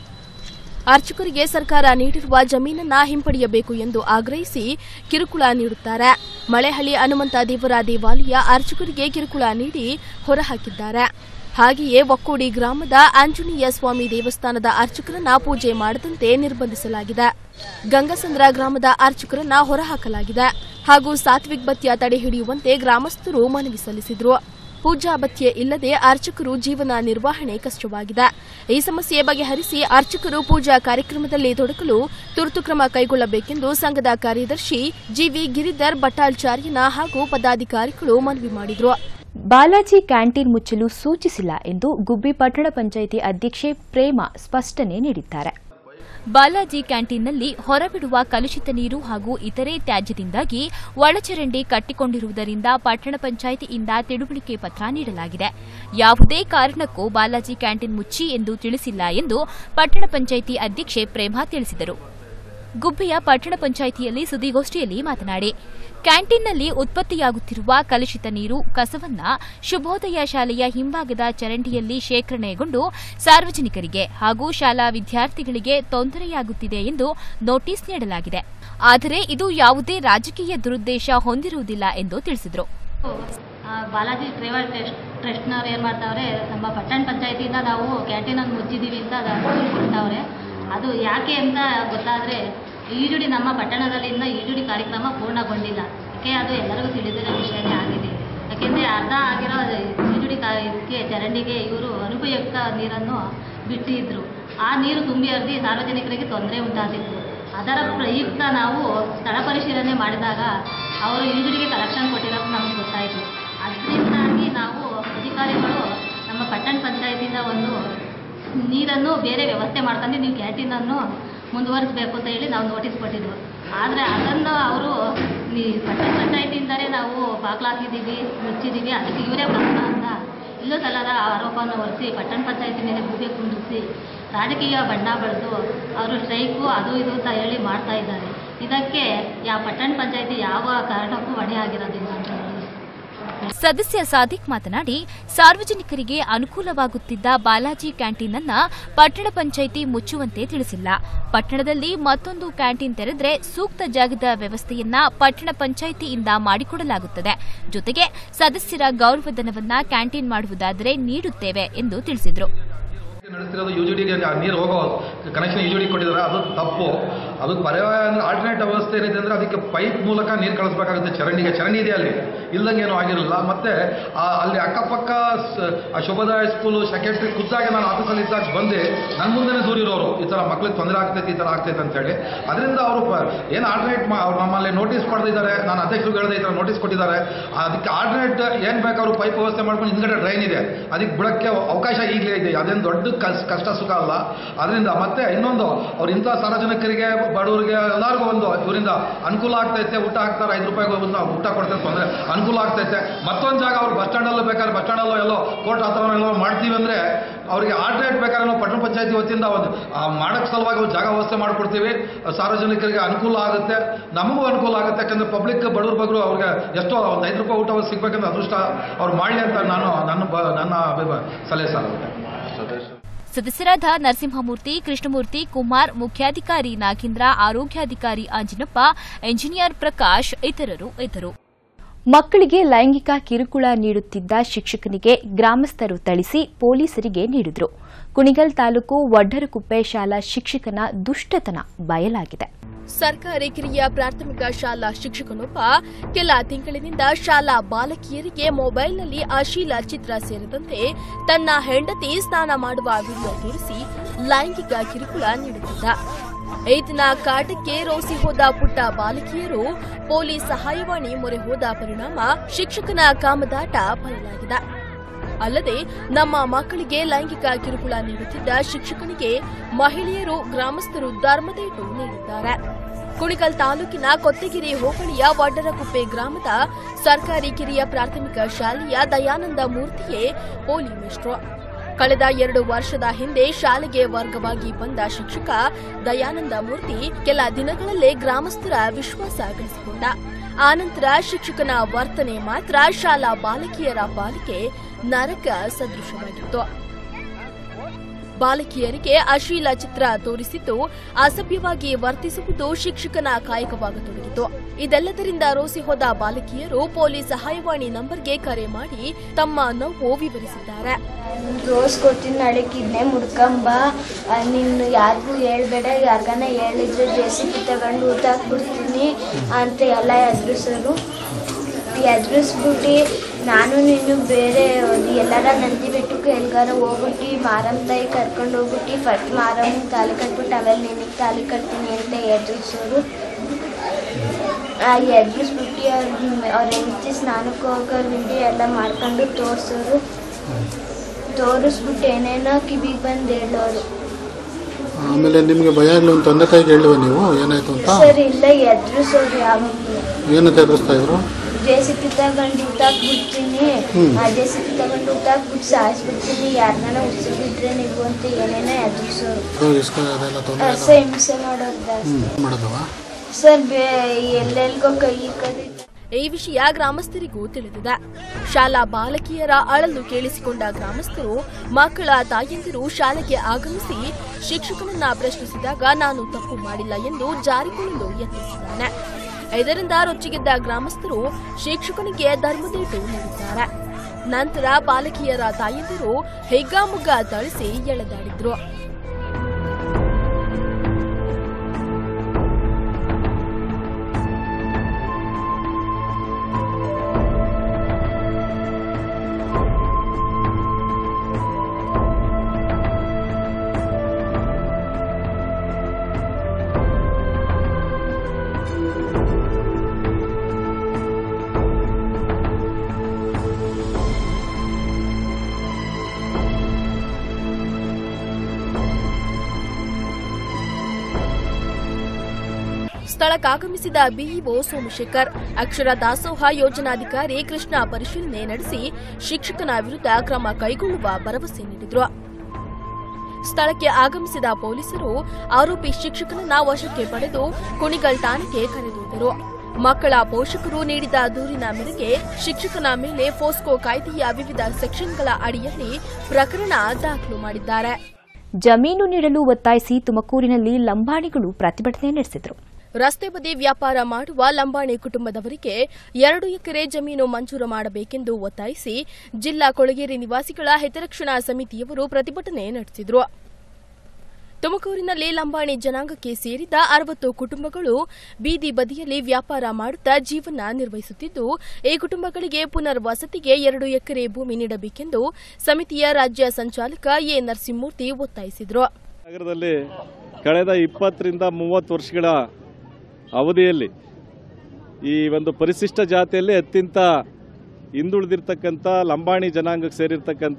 ಅರ್ಚಕರಿಗೆ ಸರ್ಕಾರ ನೀಡಿರುವ ಜಮೀನನ್ನ ಹಿಂಪಡೆಯಬೇಕು ಎಂದು ಆಗ್ರಹಿಸಿ ಕಿರುಕುಳ ನೀಡುತ್ತಾರೆ. ಮಳೆಹಳ್ಳಿ ಹನುಮಂತ ದೇವರ ದೇವಾಲಯ ಅರ್ಚಕರಿಗೆ ಕಿರುಕುಳ ನೀಡಿ ಹೊರಹಾಕಿದ್ದಾರೆ. ಹಾಗೆಯೇ ಒಕ್ಕೋಡಿ ಗ್ರಾಮದ ಆಂಜನೇಯ ಸ್ವಾಮಿ ದೇವಸ್ಥಾನದ ಅರ್ಚಕರನ್ನ ಪೂಜೆ ಮಾಡದಂತೆ ನಿರ್ಬಂಧಿಸಲಾಗಿದೆ. ಗಂಗಸಂದ್ರ ಗ್ರಾಮದ ಅರ್ಚಕರನ್ನ ಹೊರಹಾಕಲಾಗಿದೆ ಹಾಗೂ ಸಾತ್ವಿಕ್ ಭತ್ಯ ತಡೆ ಹಿಡಿಯುವಂತೆ ಗ್ರಾಮಸ್ಥರು ಮನವಿ ಸಲ್ಲಿಸಿದರು. ಪೂಜಾ ಭತ್ಯೆ ಇಲ್ಲದೆ ಅರ್ಚಕರು ಜೀವನ ನಿರ್ವಹಣೆ ಕಷ್ಟವಾಗಿದೆ. ಈ ಸಮಸ್ಯೆ ಬಗೆಹರಿಸಿ ಅರ್ಚಕರು ಪೂಜಾ ಕಾರ್ಯಕ್ರಮದಲ್ಲಿ ತೊಡಗಲು ತುರ್ತು ಕ್ರಮ ಕೈಗೊಳ್ಳಬೇಕೆಂದು ಸಂಘದ ಕಾರ್ಯದರ್ಶಿ ಜಿವಿ ಗಿರಿಧರ್ ಭಟ್ಟಾಚಾರ್ಯನ ಹಾಗೂ ಪದಾಧಿಕಾರಿಗಳು ಮನವಿ ಮಾಡಿದರು. ಬಾಲಾಜಿ ಕ್ಯಾಂಟೀನ್ ಮುಚ್ಚಲು ಸೂಚಿಸಿಲ್ಲ ಎಂದು ಗುಬ್ಬಿ ಪಟ್ಟಣ ಪಂಚಾಯಿತಿ ಅಧ್ಯಕ್ಷೆ ಪ್ರೇಮ ಸ್ಪಷ್ಟನೆ ನೀಡಿದ್ದಾರೆ. ಬಾಲಾಜಿ ಕ್ಯಾಂಟೀನ್ನಲ್ಲಿ ಹೊರಬಿಡುವ ಕಲುಷಿತ ನೀರು ಹಾಗೂ ಇತರೆ ತ್ಯಾಜ್ಯದಿಂದಾಗಿ ಒಳಚರಂಡಿ ಕಟ್ಟಿಕೊಂಡಿರುವುದರಿಂದ ಪಟ್ಟಣ ಪಂಚಾಯಿತಿಯಿಂದ ತಿಳುವಳಿಕೆ ಪತ್ರ ನೀಡಲಾಗಿದೆ. ಯಾವುದೇ ಕಾರಣಕ್ಕೂ ಬಾಲಾಜಿ ಕ್ಯಾಂಟೀನ್ ಮುಚ್ಚಿ ಎಂದು ತಿಳಿಸಿಲ್ಲ ಎಂದು ಪಟ್ಟಣ ಪಂಚಾಯಿತಿ ಅಧ್ಯಕ್ಷೆ ಪ್ರೇಮಾ ತಿಳಿಸಿದರು. ಗುಬ್ಬಿಯ ಪಟ್ಟಣ ಪಂಚಾಯಿತಿಯಲ್ಲಿ ಸುದ್ದಿಗೋಷ್ಠಿಯಲ್ಲಿ ಮಾತನಾಡಿ, ಕ್ಯಾಂಟೀನ್ನಲ್ಲಿ ಉತ್ಪತ್ತಿಯಾಗುತ್ತಿರುವ ಕಲುಷಿತ ನೀರು, ಕಸವನ್ನ ಶುಭೋದಯ ಶಾಲೆಯ ಹಿಂಭಾಗದ ಚರಂಡಿಯಲ್ಲಿ ಶೇಖರಣೆಗೊಂಡು ಸಾರ್ವಜನಿಕರಿಗೆ ಹಾಗೂ ಶಾಲಾ ವಿದ್ಯಾರ್ಥಿಗಳಿಗೆ ತೊಂದರೆಯಾಗುತ್ತಿದೆ ಎಂದು ನೋಟಿಸ್ ನೀಡಲಾಗಿದೆ. ಆದರೆ ಇದು ಯಾವುದೇ ರಾಜಕೀಯ ದುರುದ್ದೇಶ ಹೊಂದಿರುವುದಿಲ್ಲ ಎಂದು ತಿಳಿಸಿದರು. ಬಾಲಾಜಿ ಟ್ರೇವಲ್ ಟ್ರಸ್ಟ್ನವ್ರು ಏನು ಮಾಡ್ತಾವ್ರೆ, ನಮ್ಮ ಪಟ್ಟಣ ಪಂಚಾಯಿತಿಯಿಂದ ನಾವು ಕ್ಯಾಂಟೀನನ್ನು ಮುಚ್ಚಿದ್ದೀವಿ ಅಂತ ಕೊಡ್ತಾವ್ರೆ. ಅದು ಯಾಕೆ ಅಂತ ಗೊತ್ತಾದರೆ, ಈಜುಡಿ ನಮ್ಮ ಪಟ್ಟಣದಲ್ಲಿ ಈಜುಡಿ ಕಾರ್ಯಕ್ರಮ ಪೂರ್ಣಗೊಂಡಿಲ್ಲ. ಯಾಕೆ ಅದು ಎಲ್ಲರಿಗೂ ತಿಳಿದಿರೋ ವಿಷಯನೇ ಆಗಿದೆ. ಯಾಕೆಂದರೆ ಅರ್ಧ ಆಗಿರೋ ಈಜುಡಿ ಇದಕ್ಕೆ ಚರಂಡಿಗೆ ಇವರು ಅನುಪಯುಕ್ತ ನೀರನ್ನು ಬಿಟ್ಟಿದ್ರು. ಆ ನೀರು ತುಂಬಿ ಹರಿದು ಸಾರ್ವಜನಿಕರಿಗೆ ತೊಂದರೆ ಉಂಟಾಗಿತ್ತು. ಅದರ ಪ್ರಯುಕ್ತ ನಾವು ಸ್ಥಳ ಪರಿಶೀಲನೆ ಮಾಡಿದಾಗ ಅವರು ಈಜುಡಿಗೆ ಕಲೆಕ್ಷನ್ ಕೊಟ್ಟಿರೋದು ನಮಗೆ ಗೊತ್ತಾಯಿತು. ಅದರಿಂದಾಗಿ ನಾವು ಅಧಿಕಾರಿಗಳು ನಮ್ಮ ಪಟ್ಟಣ ಪಂಚಾಯತಿಯಿಂದ ಒಂದು ನೀರನ್ನು ಬೇರೆ ವ್ಯವಸ್ಥೆ ಮಾಡ್ಕೊಂಡು ನೀವು ಕ್ಯಾಂಟೀನನ್ನು ಮುಂದುವರಿಸಬೇಕು ಅಂತ ಹೇಳಿ ನಾವು ನೋಟಿಸ್ ಕೊಟ್ಟಿದ್ವು. ಆದರೆ ಅದನ್ನು ಅವರು ಪಟ್ಟಣ ಪಂಚಾಯತಿಯಿಂದಲೇ ನಾವು ಬಾಗ್ಲಾಕಿದ್ದೀವಿ, ಮುಚ್ಚಿದ್ದೀವಿ, ಅದಕ್ಕೆ ಇವರೇ ಕಾರಣ ಅಂತ ಇಲ್ಲೂ ಸಲ್ಲದ ಆರೋಪವನ್ನು ಹೊರಿಸಿ ಪಟ್ಟಣ ಪಂಚಾಯತಿ ಮೇಲೆ ಗೂಬೆ ಕುಂದಿಸಿ ರಾಜಕೀಯ ಬಣ್ಣ ಬಳಿದು ಅವರು ಸ್ಟ್ರೈಕು ಅದು ಇದು ಅಂತ ಹೇಳಿ ಮಾಡ್ತಾ ಇದ್ದಾರೆ. ಇದಕ್ಕೆ ಯಾವ ಪಟ್ಟಣ ಪಂಚಾಯತಿ ಯಾವ ಕಾರಣಕ್ಕೂ ಹೊಣೆ ಆಗಿರೋದಿಲ್ಲ ಅಂತ ಹೇಳಿ ಸದಸ್ಯ ಸಾದಿಕ್ ಮಾತನಾಡಿ, ಸಾರ್ವಜನಿಕರಿಗೆ ಅನುಕೂಲವಾಗುತ್ತಿದ್ದ ಬಾಲಾಜಿ ಕ್ಯಾಂಟೀನ್ ಅನ್ನು ಪಟ್ಟಣ ಪಂಚಾಯಿತಿ ಮುಚ್ಚುವಂತೆ ತಿಳಿಸಿಲ್ಲ. ಪಟ್ಟಣದಲ್ಲಿ ಮತ್ತೊಂದು ಕ್ಯಾಂಟೀನ್ ತೆರೆದರೆ ಸೂಕ್ತ ಜಾಗದ ವ್ಯವಸ್ಥೆಯನ್ನ ಪಟ್ಟಣ ಪಂಚಾಯಿತಿಯಿಂದ ಮಾಡಿಕೊಡಲಾಗುತ್ತದೆ. ಜೊತೆಗೆ ಸದಸ್ಯರ ಗೌರವಧನವನ್ನ ಕ್ಯಾಂಟೀನ್ ಮಾಡುವುದಾದರೆ ನೀಡುತ್ತೇವೆ ಎಂದು ತಿಳಿಸಿದರು. ನಡೆಸ್ತಿರೋದು ಯುಜಿಡಿಗೆ ನೀರು ಹೋಗೋ ಕನೆಕ್ಷನ್ ಯುಜಿಡಿ ಕೊಟ್ಟಿದ್ದಾರೆ, ಅದು ತಪ್ಪು. ಅದು ಪರ್ಯಾಯ ಅಂದರೆ ಆಲ್ಟರ್ನೇಟ್ ವ್ಯವಸ್ಥೆ ಏನಿದೆ ಅಂದರೆ ಅದಕ್ಕೆ ಪೈಪ್ ಮೂಲಕ ನೀರು ಕಳಿಸ್ಬೇಕಾಗುತ್ತೆ. ಚರಂಡಿ ಇದೆ, ಅಲ್ಲಿ ಇಲ್ದಂಗೆ ಏನೂ ಆಗಿರಲಿಲ್ಲ. ಮತ್ತು ಅಲ್ಲಿ ಅಕ್ಕಪಕ್ಕ ಶುಭೋದಯ ಸ್ಕೂಲು ಸೆಕ್ರೆಟರಿ ಖುದ್ದಾಗಿ ನಾನು ಆಫೀಸಲ್ಲಿ ಇದ್ದಾಗ ಬಂದು ನನ್ನ ಮುಂದೆನೇ ದೂರಿರೋರು, ಈ ಥರ ಮಕ್ಳಿಗೆ ತೊಂದರೆ ಆಗ್ತೈತೆ, ಈ ಥರ ಆಗ್ತೈತೆ ಅಂತೇಳಿ. ಅದರಿಂದ ಅವರು ಏನು ಆಲ್ಟರ್ನೇಟ್ ಅವ್ರು ನಮ್ಮಲ್ಲಿ ನೋಟಿಸ್ ಪಡೆದಿದ್ದಾರೆ. ನಾನು ಅಧ್ಯಕ್ಷರು ಹೇಳಿದೆ ಈ ಥರ ನೋಟಿಸ್ ಕೊಟ್ಟಿದ್ದಾರೆ. ಅದಕ್ಕೆ ಆಲ್ಟರ್ನೇಟ್ ಏನು ಬೇಕು ಅವರು ಪೈಪ್ ವ್ಯವಸ್ಥೆ ಮಾಡ್ಕೊಂಡು ಹಿಂದ್ಗಡೆ ಡ್ರೈನ್ ಇದೆ, ಅದಕ್ಕೆ ಬಿಡೋಕ್ಕೆ ಅವಕಾಶ ಈಗಲೇ ಇದೆ. ಅದೇನು ದೊಡ್ಡ ಕಷ್ಟ ಸುಖ ಅಲ್ಲ. ಅದರಿಂದ ಮತ್ತೆ ಇನ್ನೊಂದು ಅವ್ರು ಇಂಥ ಸಾರ್ವಜನಿಕರಿಗೆ, ಬಡವರಿಗೆ ಎಲ್ಲರಿಗೂ ಒಂದು ಇವರಿಂದ ಅನುಕೂಲ ಆಗ್ತೈತೆ. ಊಟ ಹಾಕ್ತಾರೆ, 5 ರೂಪಾಯಿಗೆ ಊಟ ಕೊಡ್ತಾರೆ, ತೊಂದರೆ ಅನುಕೂಲ ಆಗ್ತೈತೆ. ಮತ್ತೊಂದು ಜಾಗ ಅವ್ರು ಬಸ್ ಸ್ಟ್ಯಾಂಡಲ್ಲೂ ಬೇಕಾದ್ರೆ ಬಸ್ ಸ್ಟ್ಯಾಂಡಲ್ಲೋ ಎಲ್ಲೋ ಕೋರ್ಟ್ ಹತ್ರ ಎಲ್ಲೋ ಮಾಡ್ತೀವಿ ಅಂದರೆ ಅವರಿಗೆ ಆಲ್ಟರ್ನೇಟ್ ಬೇಕಾದ್ರೆ ನಾವು ಪಟ್ಟಣ ಪಂಚಾಯತಿ ವತಿಯಿಂದ ಒಂದು ಮಾಡೋಕ್ಕೆ ಸಲುವಾಗಿ ಒಂದು ಜಾಗ ವ್ಯವಸ್ಥೆ ಮಾಡಿಕೊಡ್ತೀವಿ. ಸಾರ್ವಜನಿಕರಿಗೆ ಅನುಕೂಲ ಆಗುತ್ತೆ, ನಮಗೂ ಅನುಕೂಲ ಆಗುತ್ತೆ. ಯಾಕಂದರೆ ಪಬ್ಲಿಕ್ ಬಡವರು ಬಗ್ರು ಅವ್ರಿಗೆ ಎಷ್ಟೋ ಒಂದು 5 ರೂಪಾಯಿ ಊಟ ಸಿಗ್ಬೇಕಂದ್ರೆ ಅದೃಷ್ಟ ಅವ್ರು ಮಾಡಲಿ ಅಂತ ನನ್ನ ಸಲಹೆ ಸಾಗುತ್ತೆ. ಸದಸ್ಯರಾದ ನರಸಿಂಹಮೂರ್ತಿ, ಕೃಷ್ಣಮೂರ್ತಿ, ಕುಮಾರ್, ಮುಖ್ಯಾಧಿಕಾರಿ ನಾಗೇಂದ್ರ, ಆರೋಗ್ಯಾಧಿಕಾರಿ ಆಂಜಿನಪ್ಪ, ಎಂಜಿನಿಯರ್ ಪ್ರಕಾಶ್ ಇತರರು ಇದ್ದರು. ಮಕ್ಕಳಿಗೆ ಲೈಂಗಿಕ ಕಿರುಕುಳ ನೀಡುತ್ತಿದ್ದ ಶಿಕ್ಷಕನಿಗೆ ಗ್ರಾಮಸ್ಥರು ಥಳಿಸಿ ಪೊಲೀಸರಿಗೆ ನೀಡಿದರು. ಕುಣಿಗಲ್ ತಾಲೂಕು ವಡ್ಡರಕುಪ್ಪೆ ಶಾಲಾ ಶಿಕ್ಷಕನ ದುಷ್ಟತನ ಬಯಲಾಗಿದೆ. ಸರ್ಕಾರಿ ಕಿರಿಯ ಪ್ರಾಥಮಿಕ ಶಾಲಾ ಶಿಕ್ಷಕನೊಬ್ಬ ಕೆಲ ತಿಂಗಳಿನಿಂದ ಶಾಲಾ ಬಾಲಕಿಯರಿಗೆ ಮೊಬೈಲ್ನಲ್ಲಿ ಅಶ್ಲೀಲ ಚಿತ್ರ ಸೇರಿದಂತೆ ತನ್ನ ಹೆಂಡತಿ ಸ್ನಾನ ಮಾಡುವ ವಿಡಿಯೋ ತೋರಿಸಿ ಲೈಂಗಿಕ ಕಿರುಕುಳ ನೀಡುತ್ತಿದ್ದ. ಈತನ ಕಾಟಕ್ಕೆ ರೋಸಿ ಹೋದ ಪುಟ್ಟ ಬಾಲಕಿಯರು ಪೊಲೀಸ್ ಸಹಾಯವಾಣಿ ಮೊರೆ ಹೋದ ಪರಿಣಾಮ ಶಿಕ್ಷಕನ ಕಾಮದಾಟ ಬಯಲಾಗಿದೆ. ಅಲ್ಲದೆ ನಮ್ಮ ಮಕ್ಕಳಿಗೆ ಲೈಂಗಿಕ ಕಿರುಕುಳ ನೀಡುತ್ತಿದ್ದ ಶಿಕ್ಷಕನಿಗೆ ಮಹಿಳೆಯರು ಗ್ರಾಮಸ್ಥರು ಧರ್ಮದೇಟು ನೀಡಿದ್ದಾರೆ. ಕುಣಿಗಲ್ ತಾಲೂಕಿನ ಕೊತ್ತಗಿರಿ ಹೋಬಳಿಯ ವಡ್ಡರಕುಪ್ಪೆ ಗ್ರಾಮದ ಸರ್ಕಾರಿ ಕಿರಿಯ ಪ್ರಾಥಮಿಕ ಶಾಲೆಯ ದಯಾನಂದ ಮೂರ್ತಿಯೇ ಪೋಲಿ ಮೇಷ್ಟ್ರು. ಕಳೆದ 2 ವರ್ಷದ ಹಿಂದೆ ಶಾಲೆಗೆ ವರ್ಗವಾಗಿ ಬಂದ ಶಿಕ್ಷಕ ದಯಾನಂದ ಮೂರ್ತಿ ಕೆಲ ದಿನಗಳಲ್ಲೇ ಗ್ರಾಮಸ್ಥರ ವಿಶ್ವಾಸ ಗಳಿಸಿಕೊಂಡ. ಆನಂತರ ಶಿಕ್ಷಕನ ವರ್ತನೆ ಮಾತ್ರ ಶಾಲಾ ಬಾಲಕಿಯರ ಪಾಲಿಗೆ ನರಕ ಸದೃಶವಾಗಿತ್ತು. ಬಾಲಕಿಯರಿಗೆ ಅಶ್ಲೀಲ ಚಿತ್ರ ತೋರಿಸಿದ್ದು, ಅಸಭ್ಯವಾಗಿ ವರ್ತಿಸುವುದು ಶಿಕ್ಷಕನ ಕಾಯಕವಾಗತೊಡಗಿತು. ಇದೆಲ್ಲದರಿಂದ ರೋಸಿ ಹೋದ ಬಾಲಕಿಯರು ಪೊಲೀಸ್ ಸಹಾಯವಾಣಿ ನಂಬರ್ಗೆ ಕರೆ ಮಾಡಿ ತಮ್ಮ ನೋವು ವಿವರಿಸಿದ್ದಾರೆ. ರೋಸ್ ಕೊಡ್ತೀನಿ, ನಾಳೆ ಕಿಡ್ನೆ ಮುಡ್ಕಂಬ, ನೀನು ಯಾರಿಗೂ ಹೇಳ್ಬೇಡ, ಯಾರಿಗಾನ ಹೇಳಿದ್ರೆ ಜೆಸಿಬಿ ತಗೊಂಡು ಊಟ ಹಾಕ್ಬಿಡ್ತೀನಿ ಅಂತ ಎಲ್ಲ ಎದುರಿಸ್ಬಿಟ್ಟು ನಾನು ನೀನು ಬೇರೆ ಎಲ್ಲಾರ ನಂದಿ ಬೆಟ್ಟಕ್ಕೆ ಎಲ್ಗಾರ ಹೋಗ್ಬಿಟ್ಟು ಮಾರಮ್ಮ ತಾಯಿ ಕರ್ಕೊಂಡು ಹೋಗ್ಬಿಟ್ಟು ಫಸ್ಟ್ ಮಾರಮ್ಮ ತಾಲಿ ಕಟ್ಬಿಟ್ಟು ಆಮೇಲೆ ನಿನಗೆ ತಾಲಿ ಕಟ್ತೀನಿ ಅಂತ ಎದುರಿಸೋರು. ಎದುರಿಸ್ಬಿಟ್ಟು ಅವ್ರ ಹೆಂಡತಿ ಸ್ನಾನಕ್ಕೆ ಹೋಗೋರು ವಿಡಿಯೋ ಎಲ್ಲ ಮಾಡ್ಕೊಂಡು ತೋರಿಸ್ಬಿಟ್ಟು ಏನೇನೋ ಕಿವಿಗೆ ಬಂದು ಹೇಳೋರು. ಆಮೇಲೆ ನಿಮಗೆ ಭಯ ಆಗಲಿ ಒಂದು ತಂದೆ ತಾಯಿಗೆ ಹೇಳಿವ ನೀವು ಏನಾಯ್ತು ಅಂತ? ಸರ್ ಇಲ್ಲ, ಎದುರಿಸೋರು. ಯಾವಾಗ ಏನಂತ ಎದುರಿಸ್ತಾ ಇದ್ರು? ಜೆಸಿಬಿ ತಗೊಂಡು ಊಟ ಹಾಕ್ಬಿಡ್ತೀನಿ, ಜೆಸಿಬಿ ತಗೊಂಡು ಊಟ ಹಾಕ್ಬಿಟ್ಟು ಸಾಯಿಸ್ಬಿಡ್ತೀನಿ, ಯಾರನ್ನ ಉಸಿರಿಬಿಟ್ರೆ ನೀವು ಅಂತ ಏನೇನೋ ಎದುರಿಸೋರು. ಹಿಂಸೆ ಮಾಡೋದು ಜಾಸ್ತಿ ಸರ್. ಎಲ್ಲೆಲ್ಗೋ ಕೈ ಕದಿ. ಈ ವಿಷಯ ಗ್ರಾಮಸ್ಥರಿಗೂ ತಿಳಿದಿದೆ. ಶಾಲಾ ಬಾಲಕಿಯರ ಅಳಲು ಕೇಳಿಸಿಕೊಂಡ ಗ್ರಾಮಸ್ಥರು ಮಕ್ಕಳ ತಾಯಂದಿರು ಶಾಲೆಗೆ ಆಗಮಿಸಿ ಶಿಕ್ಷಕನನ್ನ ಪ್ರಶ್ನಿಸಿದಾಗ ನಾನು ತಪ್ಪು ಮಾಡಿಲ್ಲ ಎಂದು ಜಾರಿಕೊಳ್ಳಲು ಯತ್ನಿಸಿದ್ದಾನೆ. ಇದರಿಂದ ರೊಚ್ಚಿಗೆದ್ದ ಗ್ರಾಮಸ್ಥರು ಶಿಕ್ಷಕನಿಗೆ ಧರ್ಮದೇಟು ನೀಡಿದ್ದಾರೆ. ನಂತರ ಬಾಲಕಿಯರ ತಾಯಂದಿರು ಹಿಗ್ಗಾಮುಗ್ಗ ಥಳಿಸಿ ಎಳೆದಾಡಿದ್ರು. ಸ್ಥಳಕ್ಕಾಗಮಿಸಿದ ಬಿಇಒ ಸೋಮಶೇಖರ್, ಅಕ್ಷರ ದಾಸೋಹ ಯೋಜನಾಧಿಕಾರಿ ಕೃಷ್ಣ ಪರಿಶೀಲನೆ ನಡೆಸಿ ಶಿಕ್ಷಕನ ವಿರುದ್ಧ ಕ್ರಮ ಕೈಗೊಳ್ಳುವ ಭರವಸೆ ನೀಡಿದರು. ಸ್ಥಳಕ್ಕೆ ಆಗಮಿಸಿದ ಪೊಲೀಸರು ಆರೋಪಿ ಶಿಕ್ಷಕನನ್ನ ವಶಕ್ಕೆ ಪಡೆದು ಕುಣಿಗಲ್ ಠಾಣೆಗೆ ಕರೆದೊಯ್ದರು. ಮಕ್ಕಳ ಪೋಷಕರು ನೀಡಿದ ದೂರಿನ ಮೇರೆಗೆ ಶಿಕ್ಷಕನ ಮೇಲೆ ಫೋಸ್ಕೋ ಕಾಯ್ದೆಯ ವಿವಿಧ ಸೆಕ್ಷನ್ಗಳ ಅಡಿಯಲ್ಲಿ ಪ್ರಕರಣ ದಾಖಲು ಮಾಡಿದ್ದಾರೆ. ಜಮೀನು ನೀಡಲು ಒತ್ತಾಯಿಸಿ ತುಮಕೂರಿನಲ್ಲಿ ಲಂಬಾಣಿಗಳು ಪ್ರತಿಭಟನೆ ನಡೆಸಿದರು. ರಸ್ತೆ ಬದಿ ವ್ಯಾಪಾರ ಮಾಡುವ ಲಂಬಾಣಿ ಕುಟುಂಬದವರಿಗೆ 2 ಎಕರೆ ಜಮೀನು ಮಂಜೂರು ಮಾಡಬೇಕೆಂದು ಒತ್ತಾಯಿಸಿ ಜಿಲ್ಲಾ ಕೊಳಗೇರಿ ನಿವಾಸಿಗಳ ಹಿತರಕ್ಷಣಾ ಸಮಿತಿಯವರು ಪ್ರತಿಭಟನೆ ನಡೆಸಿದರು. ತುಮಕೂರಿನಲ್ಲಿ ಲಂಬಾಣಿ ಜನಾಂಗಕ್ಕೆ ಸೇರಿದ 60 ಕುಟುಂಬಗಳು ಬೀದಿ ಬದಿಯಲ್ಲಿ ವ್ಯಾಪಾರ ಮಾಡುತ್ತಾ ಜೀವನ ನಿರ್ವಹಿಸುತ್ತಿದ್ದು, ಈ ಕುಟುಂಬಗಳಿಗೆ ಪುನರ್ವಸತಿಗೆ 2 ಎಕರೆ ಭೂಮಿ ನೀಡಬೇಕೆಂದು ಸಮಿತಿಯ ರಾಜ್ಯ ಸಂಚಾಲಕ ಎ ನರಸಿಂಹಮೂರ್ತಿ ಒತ್ತಾಯಿಸಿದರು. ನಗರದಲ್ಲಿ ಕಳೆದ 20 ರಿಂದ 30 ವರ್ಷಗಳ ಅವಧಿಯಲ್ಲಿ ಈ ಒಂದು ಪರಿಶಿಷ್ಟ ಜಾತಿಯಲ್ಲಿ ಅತ್ಯಂತ ಹಿಂದುಳಿದಿರ್ತಕ್ಕಂಥ ಲಂಬಾಣಿ ಜನಾಂಗಕ್ಕೆ ಸೇರಿರ್ತಕ್ಕಂಥ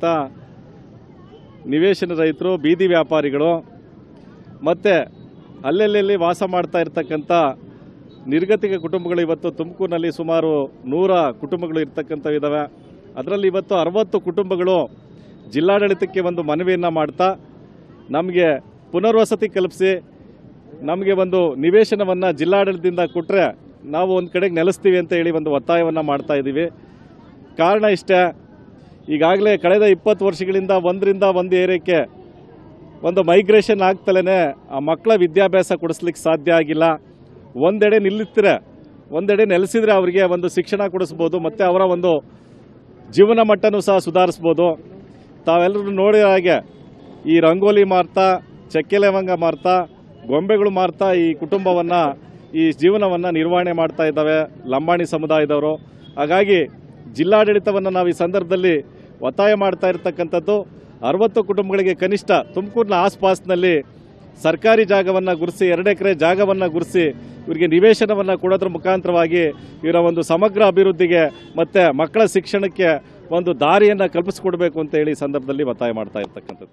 ನಿವೇಶನ ರೈತರು, ಬೀದಿ ವ್ಯಾಪಾರಿಗಳು ಮತ್ತು ಅಲ್ಲೆಲ್ಲಿ ವಾಸ ಮಾಡ್ತಾ ಇರ್ತಕ್ಕಂಥ ನಿರ್ಗತಿಕ ಕುಟುಂಬಗಳು ಇವತ್ತು ತುಮಕೂರಿನಲ್ಲಿ ಸುಮಾರು 100 ಕುಟುಂಬಗಳು ಇರ್ತಕ್ಕಂಥವು ಇದ್ದಾವೆ. ಅದರಲ್ಲಿ ಇವತ್ತು 60 ಕುಟುಂಬಗಳು ಜಿಲ್ಲಾಡಳಿತಕ್ಕೆ ಒಂದು ಮನವಿಯನ್ನು ಮಾಡ್ತಾ ನಮಗೆ ಪುನರ್ವಸತಿ ಕಲ್ಪಿಸಿ ನಮಗೆ ಒಂದು ನಿವೇಶನವನ್ನು ಜಿಲ್ಲಾಡಳಿತದಿಂದ ಕೊಟ್ಟರೆ ನಾವು ಒಂದು ಕಡೆಗೆ ನೆಲೆಸ್ತೀವಿ ಅಂತ ಹೇಳಿ ಒಂದು ಒತ್ತಾಯವನ್ನು ಮಾಡ್ತಾ ಇದ್ದೀವಿ. ಕಾರಣ ಇಷ್ಟೇ, ಈಗಾಗಲೇ ಕಳೆದ 20 ವರ್ಷಗಳಿಂದ ಒಂದರಿಂದ ಒಂದು ಏರಿಯಾಕ್ಕೆ ಒಂದು ಮೈಗ್ರೇಷನ್ ಆಗ್ತಲೇ ಆ ಮಕ್ಕಳ ವಿದ್ಯಾಭ್ಯಾಸ ಕೊಡಿಸ್ಲಿಕ್ಕೆ ಸಾಧ್ಯ ಆಗಿಲ್ಲ. ಒಂದೆಡೆ ನಿಲ್ಲುತ್ತಾರೆ, ಒಂದೆಡೆ ನೆಲೆಸಿದ್ರೆ ಅವರಿಗೆ ಒಂದು ಶಿಕ್ಷಣ ಕೊಡಿಸ್ಬೋದು ಮತ್ತು ಅವರ ಒಂದು ಜೀವನ ಮಟ್ಟನೂ ಸಹ ಸುಧಾರಿಸ್ಬೋದು. ತಾವೆಲ್ಲರೂ ನೋಡಿದ ಹಾಗೆ ಈ ರಂಗೋಲಿ ಮಾರ್ತಾ, ಚಕ್ಕೆ ಲವಂಗ ಮಾರ್ತಾ, ಗೊಂಬೆಗಳು ಮಾರ್ತಾ ಈ ಕುಟುಂಬವನ್ನು, ಈ ಜೀವನವನ್ನು ನಿರ್ವಹಣೆ ಮಾಡ್ತಾ ಇದ್ದಾವೆ ಲಂಬಾಣಿ ಸಮುದಾಯದವರು. ಹಾಗಾಗಿ ಜಿಲ್ಲಾಡಳಿತವನ್ನು ನಾವು ಈ ಸಂದರ್ಭದಲ್ಲಿ ಒತ್ತಾಯ ಮಾಡ್ತಾ ಇರತಕ್ಕಂಥದ್ದು 60 ಕುಟುಂಬಗಳಿಗೆ ಕನಿಷ್ಠ ತುಮಕೂರಿನ ಆಸ್ಪಾಸ್ನಲ್ಲಿ ಸರ್ಕಾರಿ ಜಾಗವನ್ನು ಗುರುಸಿ 2 ಎಕರೆ ಜಾಗವನ್ನು ಗುರುಸಿ ಇವರಿಗೆ ನಿವೇಶನವನ್ನು ಕೊಡೋದ್ರ ಮುಖಾಂತರವಾಗಿ ಇವರ ಒಂದು ಸಮಗ್ರ ಅಭಿವೃದ್ಧಿಗೆ ಮತ್ತು ಮಕ್ಕಳ ಶಿಕ್ಷಣಕ್ಕೆ ಒಂದು ದಾರಿಯನ್ನು ಕಲ್ಪಿಸಿಕೊಡಬೇಕು ಅಂತ ಹೇಳಿ ಈ ಸಂದರ್ಭದಲ್ಲಿ ಒತ್ತಾಯ ಮಾಡ್ತಾ ಇರ್ತಕ್ಕಂಥದ್ದು.